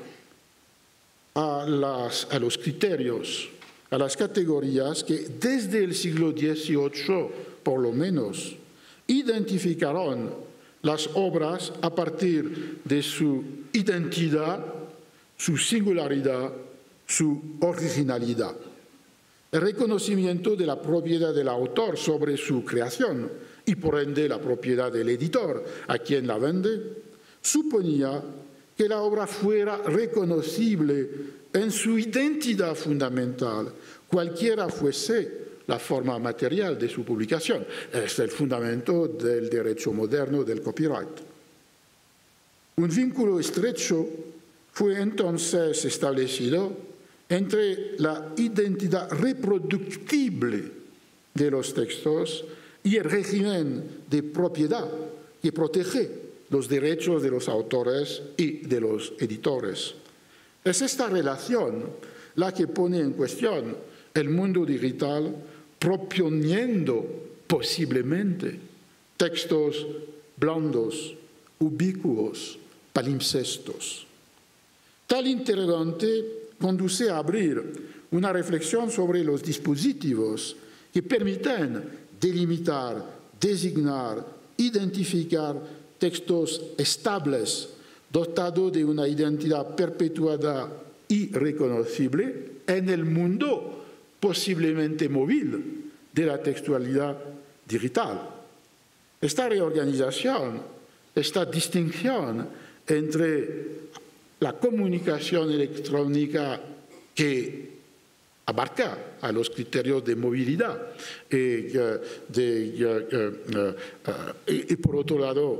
a, las, a los criterios, a las categorías que desde el siglo dieciocho, por lo menos, identificaron las obras a partir de su identidad, su singularidad, su originalidad. El reconocimiento de la propiedad del autor sobre su creación y por ende la propiedad del editor a quien la vende, suponía que la obra fuera reconocible en su identidad fundamental, cualquiera fuese la forma material de su publicación. Es el fundamento del derecho moderno del copyright. Un vínculo estrecho fue entonces establecido entre la identidad reproductible de los textos y el régimen de propiedad que protege los derechos de los autores y de los editores. Es esta relación la que pone en cuestión el mundo digital, proponiendo posiblemente textos blandos, ubicuos, palimpsestos. Tal interrogante conduce a abrir una reflexión sobre los dispositivos que permiten delimitar, designar, identificar textos estables, dotados de una identidad perpetuada y reconocible en el mundo posiblemente móvil de la textualidad digital. Esta reorganización, esta distinción entre la comunicación electrónica que abarca a los criterios de movilidad eh, de, eh, eh, eh, y por otro lado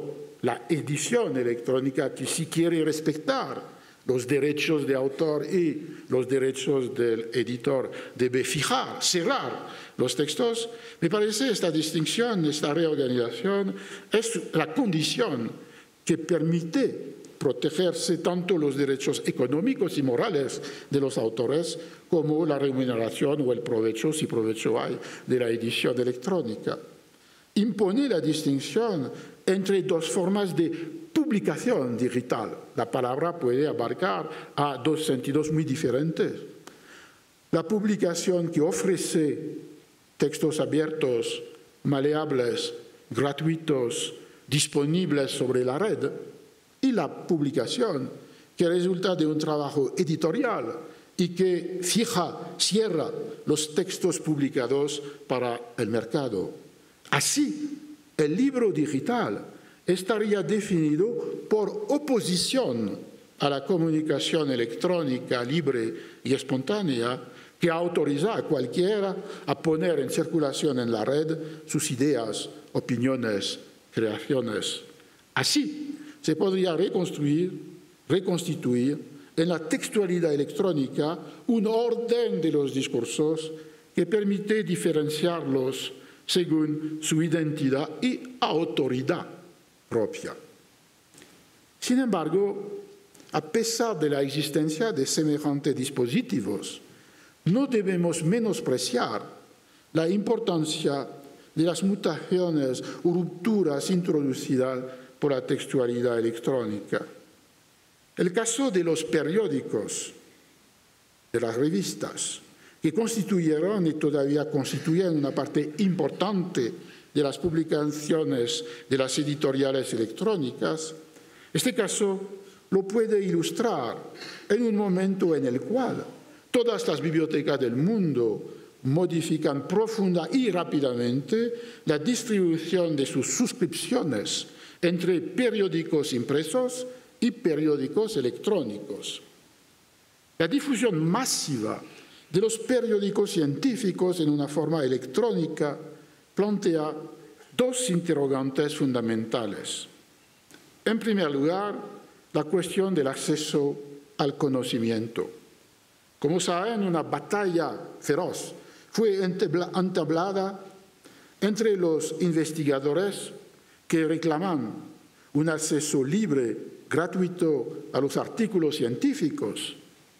la edición electrónica que sí quiere respetar los derechos de autor y los derechos del editor, debe fijar, cerrar los textos. Me parece esta distinción, esta reorganización, es la condición que permite protegerse tanto los derechos económicos y morales de los autores como la remuneración o el provecho, si provecho hay, de la edición electrónica. Impone la distinción entre dos formas de publicación digital. La palabra puede abarcar a dos sentidos muy diferentes. La publicación que ofrece textos abiertos, maleables, gratuitos, disponibles sobre la red, y la publicación que resulta de un trabajo editorial y que fija, cierra los textos publicados para el mercado. Así, el libro digital estaría definido por oposición a la comunicación electrónica libre y espontánea que autoriza a cualquiera a poner en circulación en la red sus ideas, opiniones, creaciones. Así, se podría reconstruir, reconstituir en la textualidad electrónica un orden de los discursos que permite diferenciarlos según su identidad y autoridad propia. Sin embargo, a pesar de la existencia de semejantes dispositivos, no debemos menospreciar la importancia de las mutaciones o rupturas introducidas por la textualidad electrónica. El caso de los periódicos, de las revistas, que constituyeron y todavía constituyen una parte importante de las publicaciones de las editoriales electrónicas, este caso lo puede ilustrar en un momento en el cual todas las bibliotecas del mundo modifican profunda y rápidamente la distribución de sus suscripciones entre periódicos impresos y periódicos electrónicos. La difusión masiva de los periódicos científicos en una forma electrónica plantea dos interrogantes fundamentales. En primer lugar, la cuestión del acceso al conocimiento. Como saben, una batalla feroz fue entablada entre los investigadores que reclaman un acceso libre, gratuito a los artículos científicos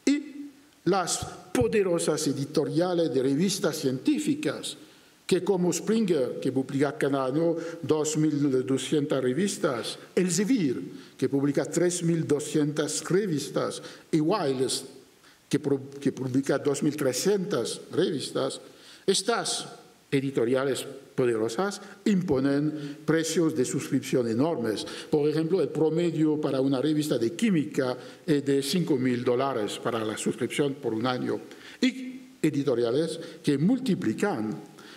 y las poderosas editoriales de revistas científicas que, como Springer, que publica cada año dos mil doscientas revistas, Elsevier, que publica tres mil doscientas revistas, y Wiles, que, que publica dos mil trescientas revistas, estas editoriales poderosas imponen precios de suscripción enormes. Por ejemplo, el promedio para una revista de química es de cinco mil dólares para la suscripción por un año. Y editoriales que multiplican,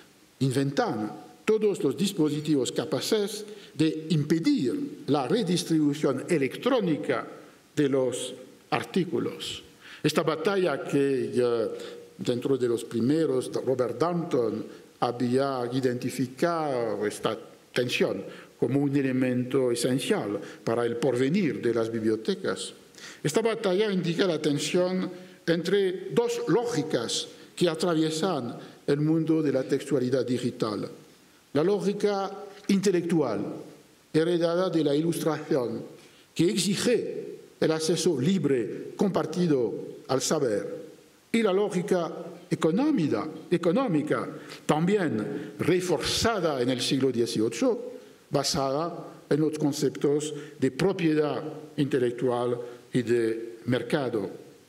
inventan todos los dispositivos capaces de impedir la redistribución electrónica de los artículos. Esta batalla que ya dentro de los primeros, Robert Danton había identificado esta tensión como un elemento esencial para el porvenir de las bibliotecas. Esta batalla indica la tensión entre dos lógicas que atraviesan el mundo de la textualidad digital. La lógica intelectual, heredada de la Ilustración, que exige el acceso libre, compartido al saber, y la lógica económica, económica, también reforzada en el siglo dieciocho, basada en los conceptos de propiedad intelectual y de mercado.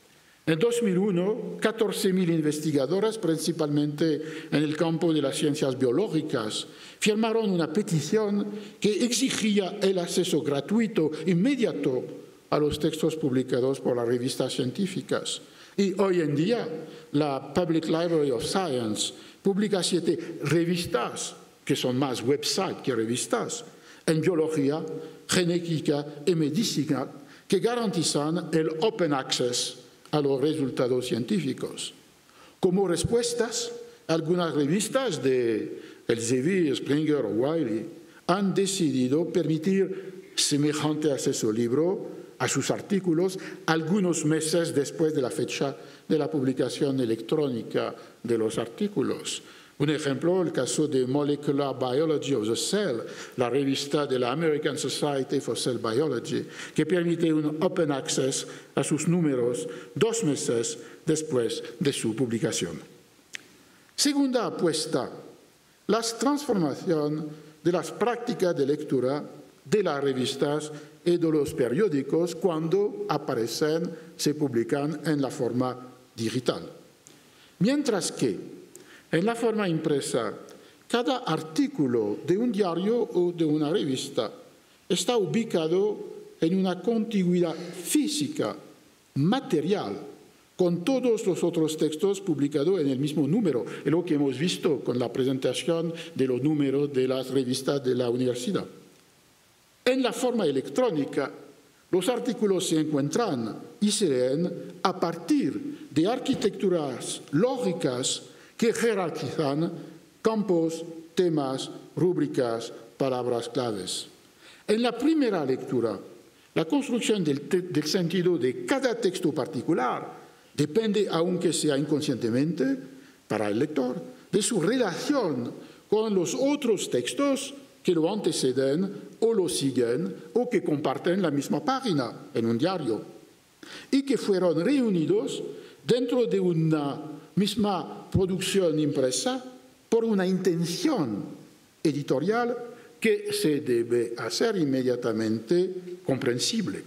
En dos mil uno, catorce mil investigadoras, principalmente en el campo de las ciencias biológicas, firmaron una petición que exigía el acceso gratuito inmediato a los textos publicados por las revistas científicas. Y hoy en día, la Public Library of Science publica siete revistas, que son más websites que revistas, en biología, genética y medicina, que garantizan el open access a los resultados científicos. Como respuestas, algunas revistas de Elsevier, Springer o Wiley han decidido permitir semejante acceso libre a sus artículos algunos meses después de la fecha de la publicación electrónica de los artículos. Un ejemplo, el caso de Molecular Biology of the Cell, la revista de la American Society for Cell Biology, que permite un open access a sus números dos meses después de su publicación. Segunda apuesta, la transformación de las prácticas de lectura de las revistas y de los periódicos cuando aparecen, se publican en la forma digital. Mientras que en la forma impresa, cada artículo de un diario o de una revista está ubicado en una contigüidad física, material, con todos los otros textos publicados en el mismo número, es lo que hemos visto con la presentación de los números de las revistas de la universidad. En la forma electrónica, los artículos se encuentran y se leen a partir de arquitecturas lógicas que jerarquizan campos, temas, rúbricas, palabras claves. En la primera lectura, la construcción del, del sentido de cada texto particular depende, aunque sea inconscientemente, para el lector, de su relación con los otros textos que lo anteceden o lo siguen o que comparten la misma página en un diario y que fueron reunidos dentro de una misma producción impresa por una intención editorial que se debe hacer inmediatamente comprensible.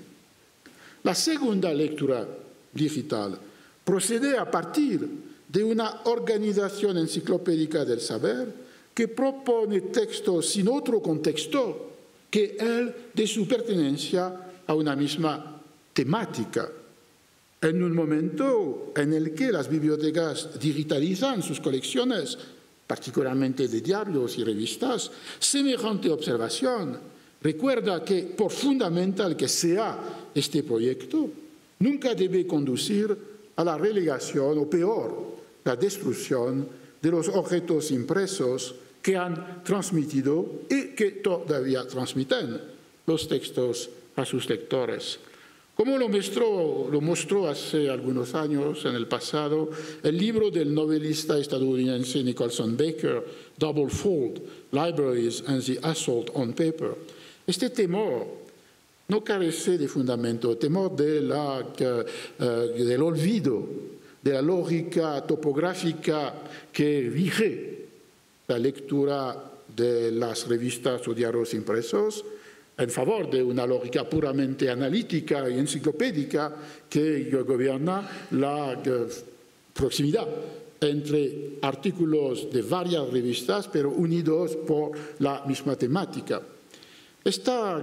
La segunda lectura digital procede a partir de una organización enciclopédica del saber que propone textos sin otro contexto que el de su pertenencia a una misma temática. En un momento en el que las bibliotecas digitalizan sus colecciones, particularmente de diarios y revistas, semejante observación recuerda que, por fundamental que sea este proyecto, nunca debe conducir a la relegación o, peor, la destrucción de los objetos impresos que han transmitido y que todavía transmiten los textos a sus lectores. Como lo mostró, lo mostró hace algunos años, en el pasado, el libro del novelista estadounidense Nicholson Baker, Double Fold, Libraries and the Assault on Paper. Este temor no carece de fundamento, temor de la, uh, del olvido, de la lógica topográfica que rige la lectura de las revistas o diarios impresos, en favor de una lógica puramente analítica y enciclopédica que gobierna la proximidad entre artículos de varias revistas, pero unidos por la misma temática. Esta,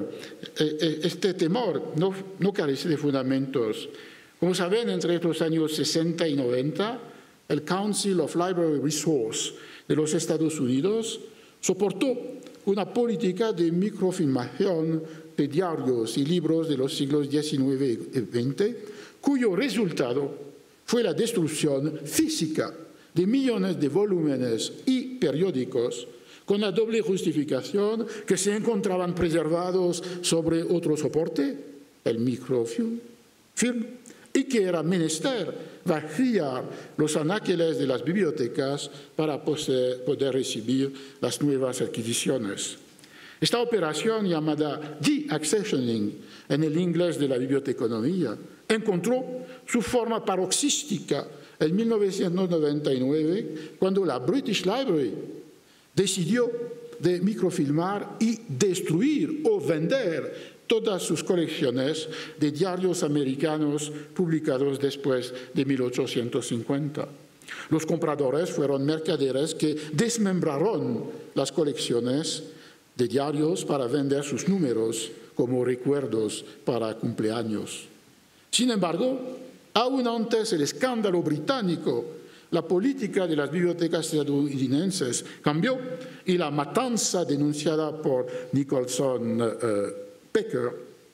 este temor no, no carece de fundamentos. Como saben, entre los años sesenta y noventa, el Council of Library Resource de los Estados Unidos soportó una política de microfilmación de diarios y libros de los siglos diecinueve y veinte, cuyo resultado fue la destrucción física de millones de volúmenes y periódicos, con la doble justificación que se encontraban preservados sobre otro soporte, el microfilm, film, y que era menester vaciar los anaqueles de las bibliotecas para poder, poder recibir las nuevas adquisiciones. Esta operación, llamada de-accessioning en el inglés de la biblioteconomía, encontró su forma paroxística en mil novecientos noventa y nueve, cuando la British Library decidió de microfilmar y destruir o vender todas sus colecciones de diarios americanos publicados después de mil ochocientos cincuenta. Los compradores fueron mercaderes que desmembraron las colecciones de diarios para vender sus números como recuerdos para cumpleaños. Sin embargo, aún antes del escándalo británico, la política de las bibliotecas estadounidenses cambió y la matanza denunciada por Nicholson uh, Baker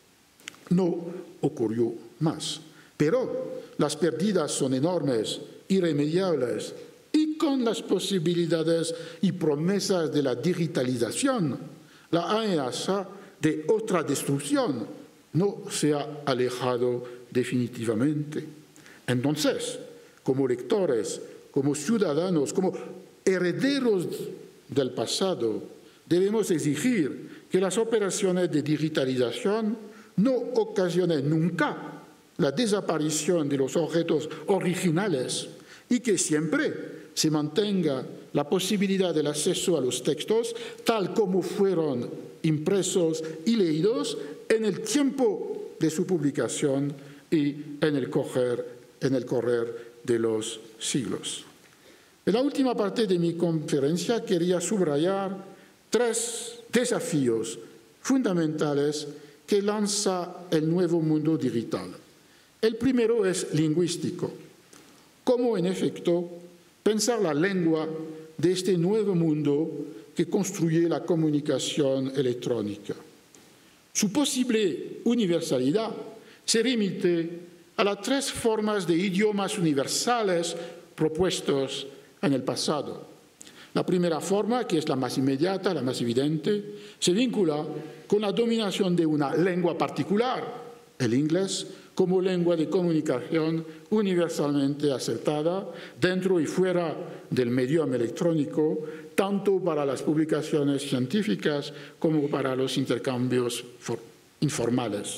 no ocurrió más. Pero las pérdidas son enormes, irremediables, y con las posibilidades y promesas de la digitalización, la amenaza de otra destrucción no se ha alejado definitivamente. Entonces, como lectores, como ciudadanos, como herederos del pasado, debemos exigir que las operaciones de digitalización no ocasionen nunca la desaparición de los objetos originales y que siempre se mantenga la posibilidad del acceso a los textos tal como fueron impresos y leídos en el tiempo de su publicación y en el correr, en el correr de los siglos. En la última parte de mi conferencia quería subrayar tres desafíos fundamentales que lanza el nuevo mundo digital. El primero es lingüístico. Cómo, en efecto, pensar la lengua de este nuevo mundo que construye la comunicación electrónica. Su posible universalidad se remite a las tres formas de idiomas universales propuestos en el pasado. La primera forma, que es la más inmediata, la más evidente, se vincula con la dominación de una lengua particular, el inglés, como lengua de comunicación universalmente aceptada dentro y fuera del medio electrónico, tanto para las publicaciones científicas como para los intercambios informales.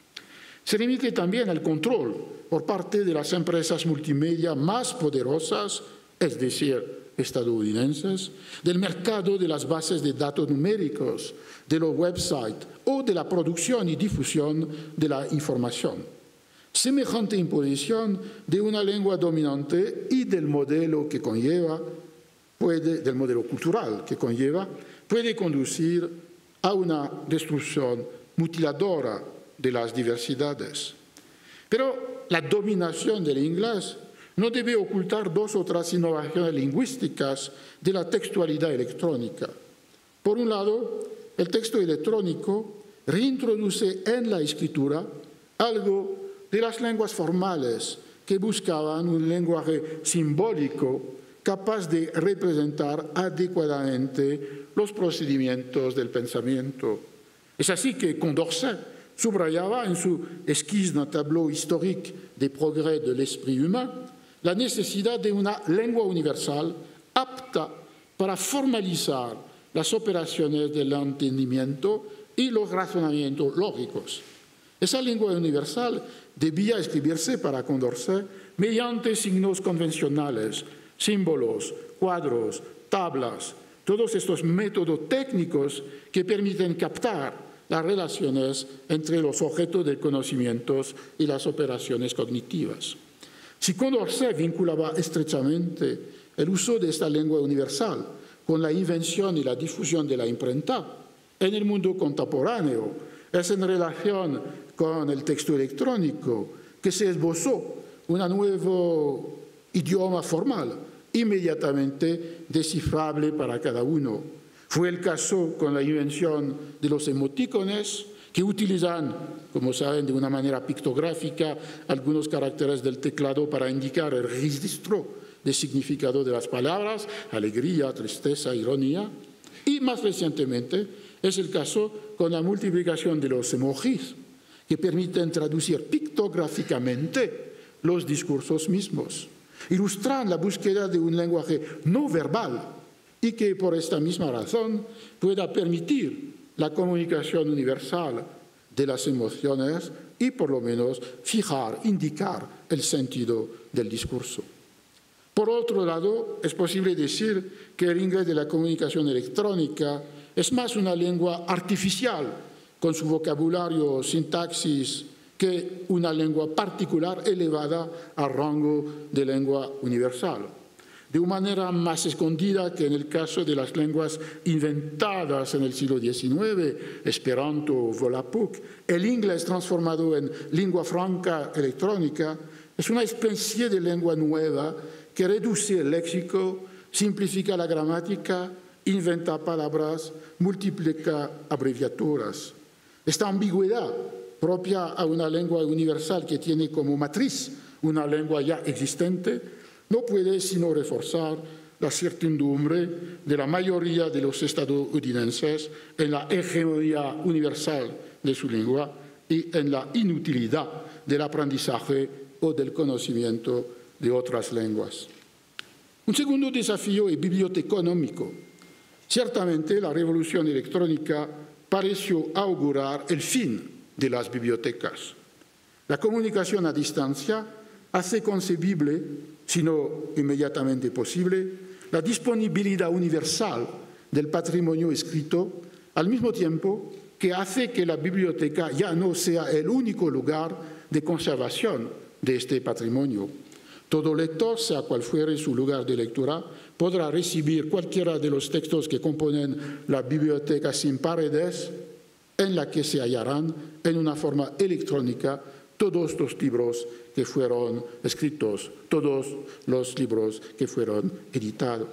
Se remite también al control por parte de las empresas multimedia más poderosas, es decir, estadounidenses, del mercado de las bases de datos numéricos, de los websites o de la producción y difusión de la información. Semejante imposición de una lengua dominante y del modelo que conlleva, puede, del modelo cultural que conlleva, puede conducir a una destrucción mutiladora de las diversidades. Pero la dominación del inglés no debe ocultar dos otras innovaciones lingüísticas de la textualidad electrónica. Por un lado, el texto electrónico reintroduce en la escritura algo de las lenguas formales que buscaban un lenguaje simbólico capaz de representar adecuadamente los procedimientos del pensamiento. Es así que Condorcet subrayaba en su esquisse d'un tableau historique des progrès de l'esprit humain la necesidad de una lengua universal apta para formalizar las operaciones del entendimiento y los razonamientos lógicos. Esa lengua universal debía escribirse para Condorcet mediante signos convencionales, símbolos, cuadros, tablas, todos estos métodos técnicos que permiten captar las relaciones entre los objetos de conocimientos y las operaciones cognitivas. Si Condorcet vinculaba estrechamente el uso de esta lengua universal con la invención y la difusión de la imprenta en el mundo contemporáneo, es en relación con el texto electrónico que se esbozó un nuevo idioma formal, inmediatamente descifrable para cada uno. Fue el caso con la invención de los emoticones, que utilizan, como saben, de una manera pictográfica algunos caracteres del teclado para indicar el registro de significado de las palabras, alegría, tristeza, ironía. Y más recientemente es el caso con la multiplicación de los emojis, que permiten traducir pictográficamente los discursos mismos. Ilustran la búsqueda de un lenguaje no verbal y que por esta misma razón pueda permitir la comunicación universal de las emociones y por lo menos fijar, indicar el sentido del discurso. Por otro lado, es posible decir que el inglés de la comunicación electrónica es más una lengua artificial, con su vocabulario, sintaxis, que una lengua particular elevada al rango de lengua universal. De una manera más escondida que en el caso de las lenguas inventadas en el siglo diecinueve, Esperanto o Volapük, el inglés transformado en lengua franca electrónica es una especie de lengua nueva que reduce el léxico, simplifica la gramática, inventa palabras, multiplica abreviaturas. Esta ambigüedad propia a una lengua universal que tiene como matriz una lengua ya existente no puede sino reforzar la certidumbre de la mayoría de los estadounidenses en la hegemonía universal de su lengua y en la inutilidad del aprendizaje o del conocimiento de otras lenguas. Un segundo desafío es bibliotecónomico. Ciertamente, la revolución electrónica pareció augurar el fin de las bibliotecas. La comunicación a distancia hace concebible, si no inmediatamente posible, la disponibilidad universal del patrimonio escrito, al mismo tiempo que hace que la biblioteca ya no sea el único lugar de conservación de este patrimonio. Todo lector, sea cual fuere su lugar de lectura, podrá recibir cualquiera de los textos que componen la biblioteca sin paredes, en la que se hallarán en una forma electrónica todos los libros que fueron escritos, todos los libros que fueron editados.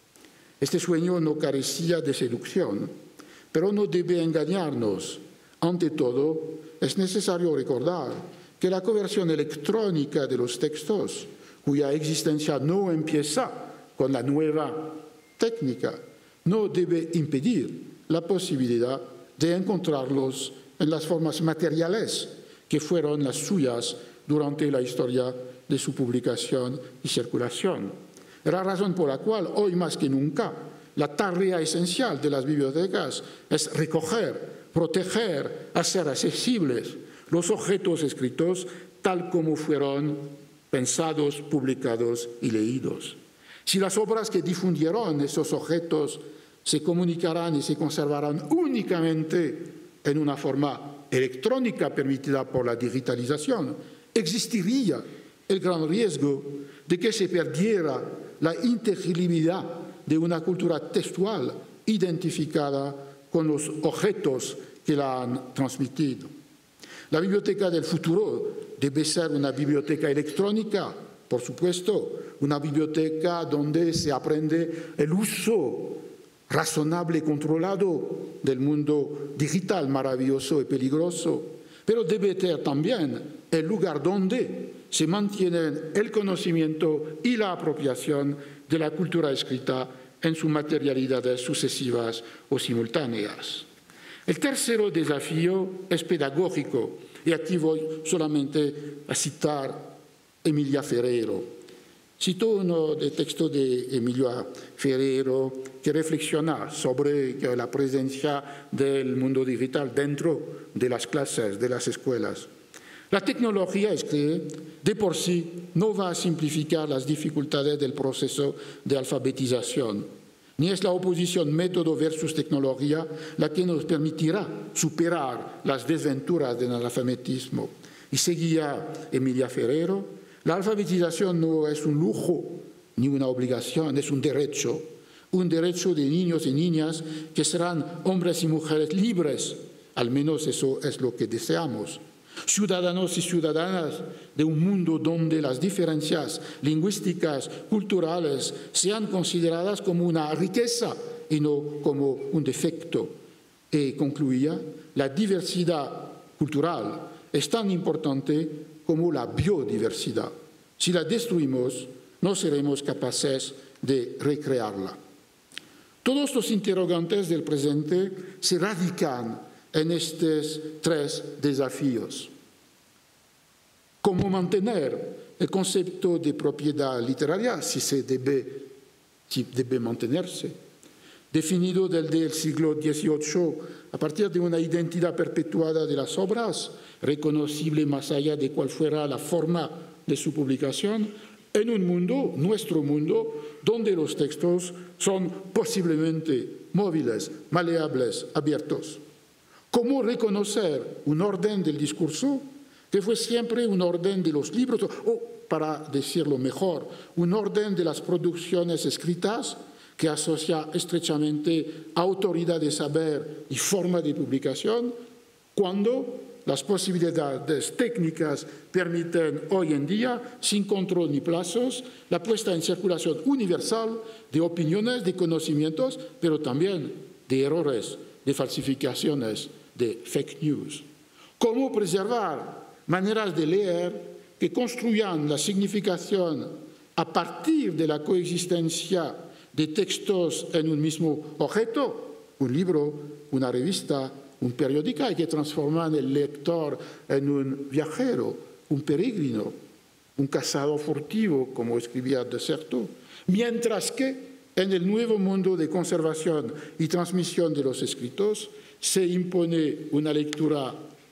Este sueño no carecía de seducción, pero no debe engañarnos. Ante todo, es necesario recordar que la conversión electrónica de los textos, cuya existencia no empieza con la nueva técnica, no debe impedir la posibilidad de encontrarlos en las formas materiales que fueron las suyas durante la historia de su publicación y circulación. Es la razón por la cual, hoy más que nunca, la tarea esencial de las bibliotecas es recoger, proteger, hacer accesibles los objetos escritos tal como fueron pensados, publicados y leídos. Si las obras que difundieron esos objetos se comunicarán y se conservarán únicamente en una forma electrónica permitida por la digitalización, existiría el gran riesgo de que se perdiera la inteligibilidad de una cultura textual identificada con los objetos que la han transmitido. La biblioteca del futuro debe ser una biblioteca electrónica, por supuesto, una biblioteca donde se aprende el uso razonable y controlado del mundo digital maravilloso y peligroso, pero debe ser también el lugar donde se mantienen el conocimiento y la apropiación de la cultura escrita en sus materialidades sucesivas o simultáneas. El tercer desafío es pedagógico, y aquí voy solamente a citar Emilia Ferrero. Cito uno de textos de Emilia Ferrero que reflexiona sobre la presencia del mundo digital dentro de las clases, de las escuelas. La tecnología, escribe, de por sí no va a simplificar las dificultades del proceso de alfabetización, ni es la oposición método versus tecnología la que nos permitirá superar las desventuras del analfabetismo. Y seguía Emilia Ferrero, la alfabetización no es un lujo ni una obligación, es un derecho, un derecho de niños y niñas que serán hombres y mujeres libres, al menos eso es lo que deseamos. Ciudadanos y ciudadanas de un mundo donde las diferencias lingüísticas, culturales, sean consideradas como una riqueza y no como un defecto. Y concluía, la diversidad cultural es tan importante como la biodiversidad. Si la destruimos, no seremos capaces de recrearla. Todos los interrogantes del presente se radican en estos tres desafíos. ¿Cómo mantener el concepto de propiedad literaria, si se debe, si debe mantenerse? Definido desde el siglo dieciocho a partir de una identidad perpetuada de las obras, reconocible más allá de cuál fuera la forma de su publicación, en un mundo, nuestro mundo, donde los textos son posiblemente móviles, maleables, abiertos. ¿Cómo reconocer un orden del discurso que fue siempre un orden de los libros, o, para decirlo mejor, un orden de las producciones escritas que asocia estrechamente autoridad de saber y forma de publicación, cuando las posibilidades técnicas permiten hoy en día, sin control ni plazos, la puesta en circulación universal de opiniones, de conocimientos, pero también de errores, de falsificaciones, de fake news. ¿Cómo preservar maneras de leer que construyan la significación a partir de la coexistencia de textos en un mismo objeto, un libro, una revista, un periódico, hay que transformar el lector en un viajero, un peregrino, un cazador furtivo, como escribía de Certeau, mientras que en el nuevo mundo de conservación y transmisión de los escritos se impone una lectura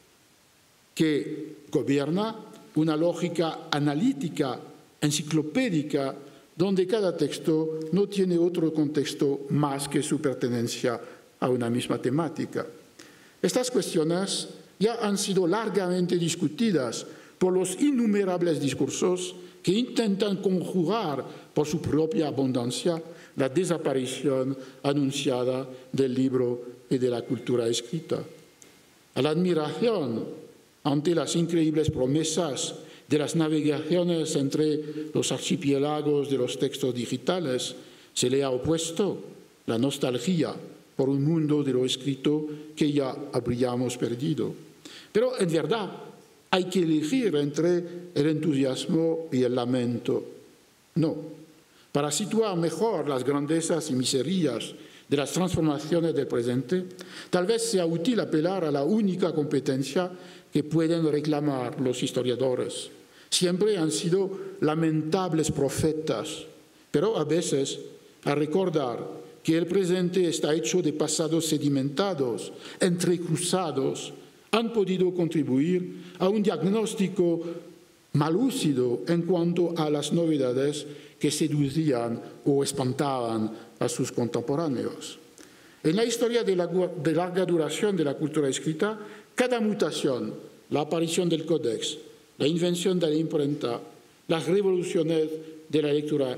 que gobierna, una lógica analítica, enciclopédica, donde cada texto no tiene otro contexto más que su pertenencia a una misma temática. Estas cuestiones ya han sido largamente discutidas por los innumerables discursos que intentan conjugar por su propia abundancia la desaparición anunciada del libro y de la cultura escrita. A la admiración ante las increíbles promesas de las navegaciones entre los archipiélagos de los textos digitales se le ha opuesto la nostalgia por un mundo de lo escrito que ya habríamos perdido. Pero en verdad hay que elegir entre el entusiasmo y el lamento. No. Para situar mejor las grandezas y miserias de las transformaciones del presente, tal vez sea útil apelar a la única competencia que pueden reclamar los historiadores. Siempre han sido lamentables profetas, pero a veces a recordar que el presente está hecho de pasados sedimentados, entrecruzados, han podido contribuir a un diagnóstico malúcido en cuanto a las novedades que seducían o espantaban a sus contemporáneos. En la historia de, la, de larga duración de la cultura escrita, cada mutación, la aparición del códex, la invención de la imprenta, las revoluciones de la lectura,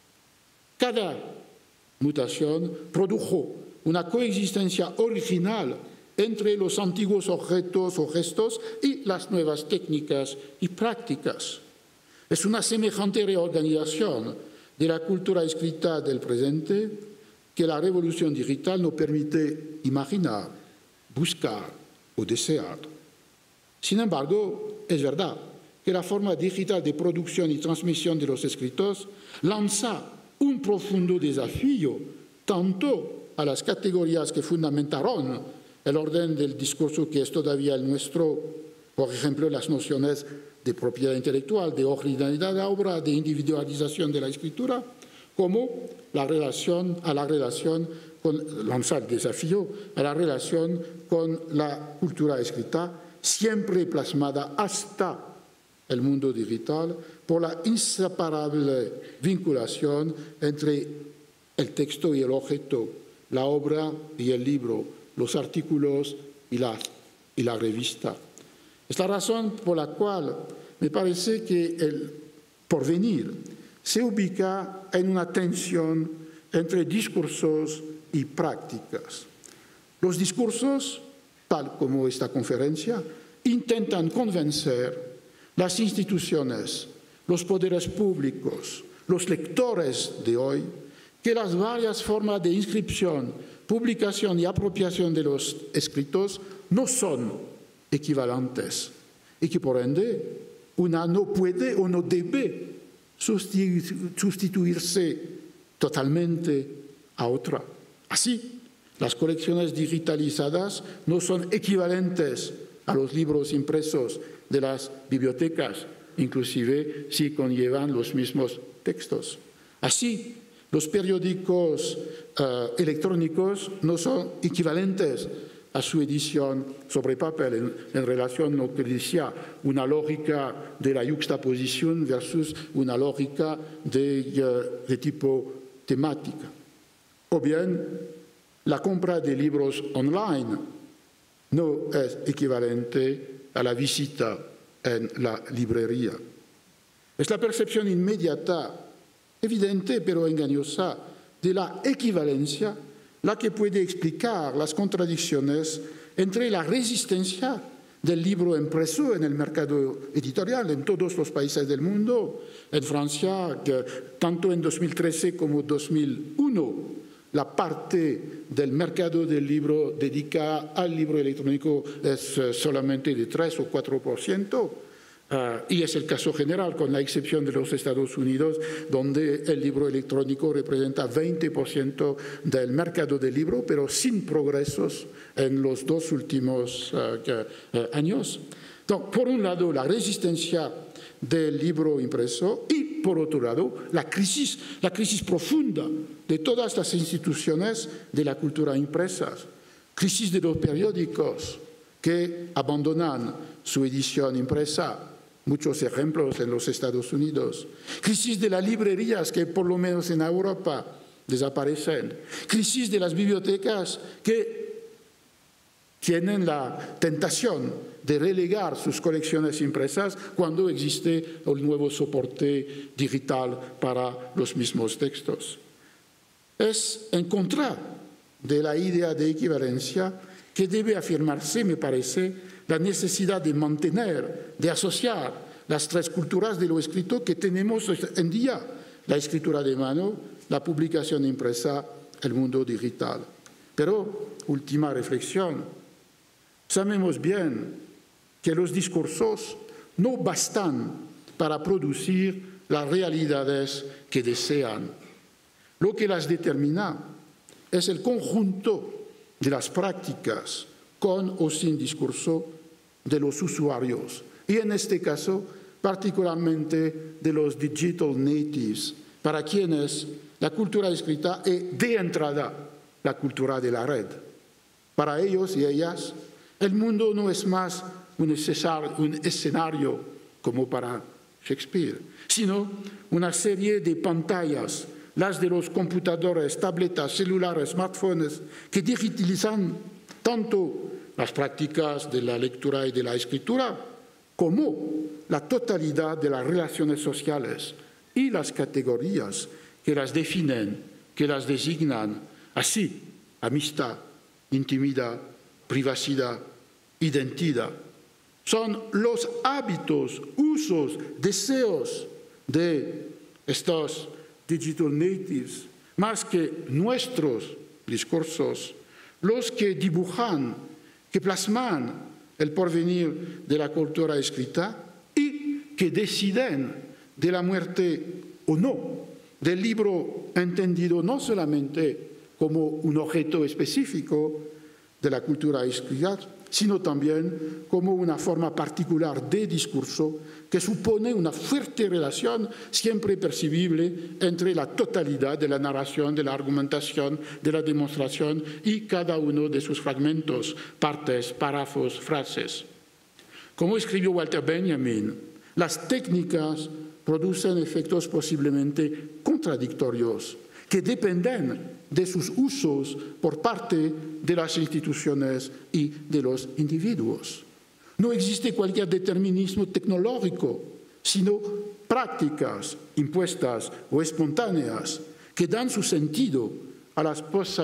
cada mutación produjo una coexistencia original entre los antiguos objetos o gestos y las nuevas técnicas y prácticas. Es una semejante reorganización de la cultura escrita del presente que la revolución digital nos permite imaginar, buscar o desear. Sin embargo, es verdad que la forma digital de producción y transmisión de los escritos lanza un profundo desafío tanto a las categorías que fundamentaron el orden del discurso que es todavía el nuestro, por ejemplo, las nociones de propiedad intelectual, de originalidad de la obra, de individualización de la escritura, como la relación, a la relación con, lanzar el desafío a la relación con la cultura escrita, siempre plasmada hasta el mundo digital por la inseparable vinculación entre el texto y el objeto, la obra y el libro, los artículos y la, y la revista. Es la razón por la cual me parece que el porvenir se ubica en una tensión entre discursos y prácticas. Los discursos, tal como esta conferencia, intentan convencer las instituciones, los poderes públicos, los lectores de hoy, que las varias formas de inscripción, publicación y apropiación de los escritos no son equivalentes y que por ende una no puede o no debe sustituirse totalmente a otra. Así, las colecciones digitalizadas no son equivalentes a los libros impresos de las bibliotecas, inclusive si conllevan los mismos textos. Así, los periódicos uh, electrónicos no son equivalentes a su edición sobre papel en, en relación a lo que decía, una lógica de la yuxtaposición versus una lógica de, uh, de tipo temática. O bien, la compra de libros online no es equivalente a la visita en la librería. Es la percepción inmediata, evidente pero engañosa, de la equivalencia la que puede explicar las contradicciones entre la resistencia del libro impreso en el mercado editorial en todos los países del mundo. En Francia, que tanto en dos mil trece como dos mil uno, la parte del mercado del libro dedicada al libro electrónico es solamente de tres o cuatro por ciento. Uh, y es el caso general, con la excepción de los Estados Unidos, donde el libro electrónico representa veinte por ciento del mercado del libro, pero sin progresos en los dos últimos uh, uh, años. Entonces, por un lado, la resistencia del libro impreso y, por otro lado, la crisis, la crisis profunda de todas las instituciones de la cultura impresa, crisis de los periódicos que abandonan su edición impresa. Muchos ejemplos en los Estados Unidos. Crisis de las librerías que por lo menos en Europa desaparecen. Crisis de las bibliotecas que tienen la tentación de relegar sus colecciones impresas cuando existe el nuevo soporte digital para los mismos textos. Es en contra de la idea de equivalencia que debe afirmarse, me parece, la necesidad de mantener, de asociar las tres culturas de lo escrito que tenemos hoy en día, la escritura de mano, la publicación impresa, el mundo digital. Pero, última reflexión, sabemos bien que los discursos no bastan para producir las realidades que desean. Lo que las determina es el conjunto de las prácticas, con o sin discurso, de los usuarios, y en este caso particularmente de los digital natives, para quienes la cultura escrita es de entrada la cultura de la red. Para ellos y ellas, el mundo no es más un escenario como para Shakespeare, sino una serie de pantallas, las de los computadores, tabletas, celulares, smartphones, que digitalizan tanto las prácticas de la lectura y de la escritura, como la totalidad de las relaciones sociales y las categorías que las definen, que las designan, así, amistad, intimidad, privacidad, identidad. Son los hábitos, usos, deseos de estos digital natives, más que nuestros discursos, los que dibujan, que plasman el porvenir de la cultura escrita y que deciden de la muerte o no del libro, entendido no solamente como un objeto específico de la cultura escrita, sino también como una forma particular de discurso que supone una fuerte relación siempre percibible entre la totalidad de la narración, de la argumentación, de la demostración y cada uno de sus fragmentos, partes, párrafos, frases. Como escribió Walter Benjamin, las técnicas producen efectos posiblemente contradictorios que dependen de sus usos por parte de las instituciones y de los individuos. No existe cualquier determinismo tecnológico, sino prácticas impuestas o espontáneas que dan su sentido a las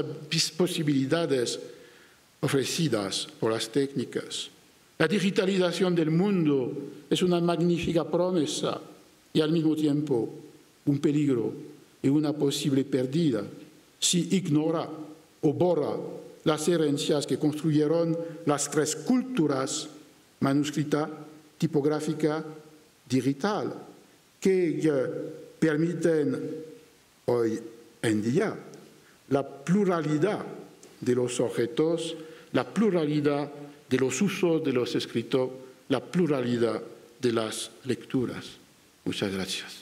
posibilidades ofrecidas por las técnicas. La digitalización del mundo es una magnífica promesa y al mismo tiempo un peligro y una posible pérdida si ignora o borra las herencias que construyeron las tres culturas, manuscrita, tipográfica, digital, que permiten hoy en día la pluralidad de los objetos, la pluralidad de los usos de los escritos, la pluralidad de las lecturas. Muchas gracias.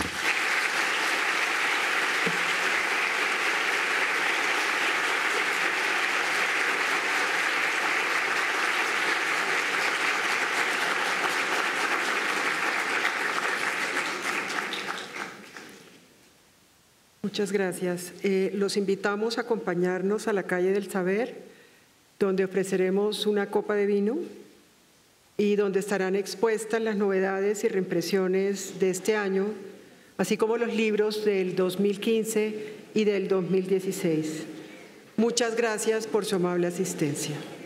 Muchas gracias. Eh, los invitamos a acompañarnos a la calle del Saber, donde ofreceremos una copa de vino y donde estarán expuestas las novedades y reimpresiones de este año, así como los libros del dos mil quince y del dos mil dieciséis. Muchas gracias por su amable asistencia.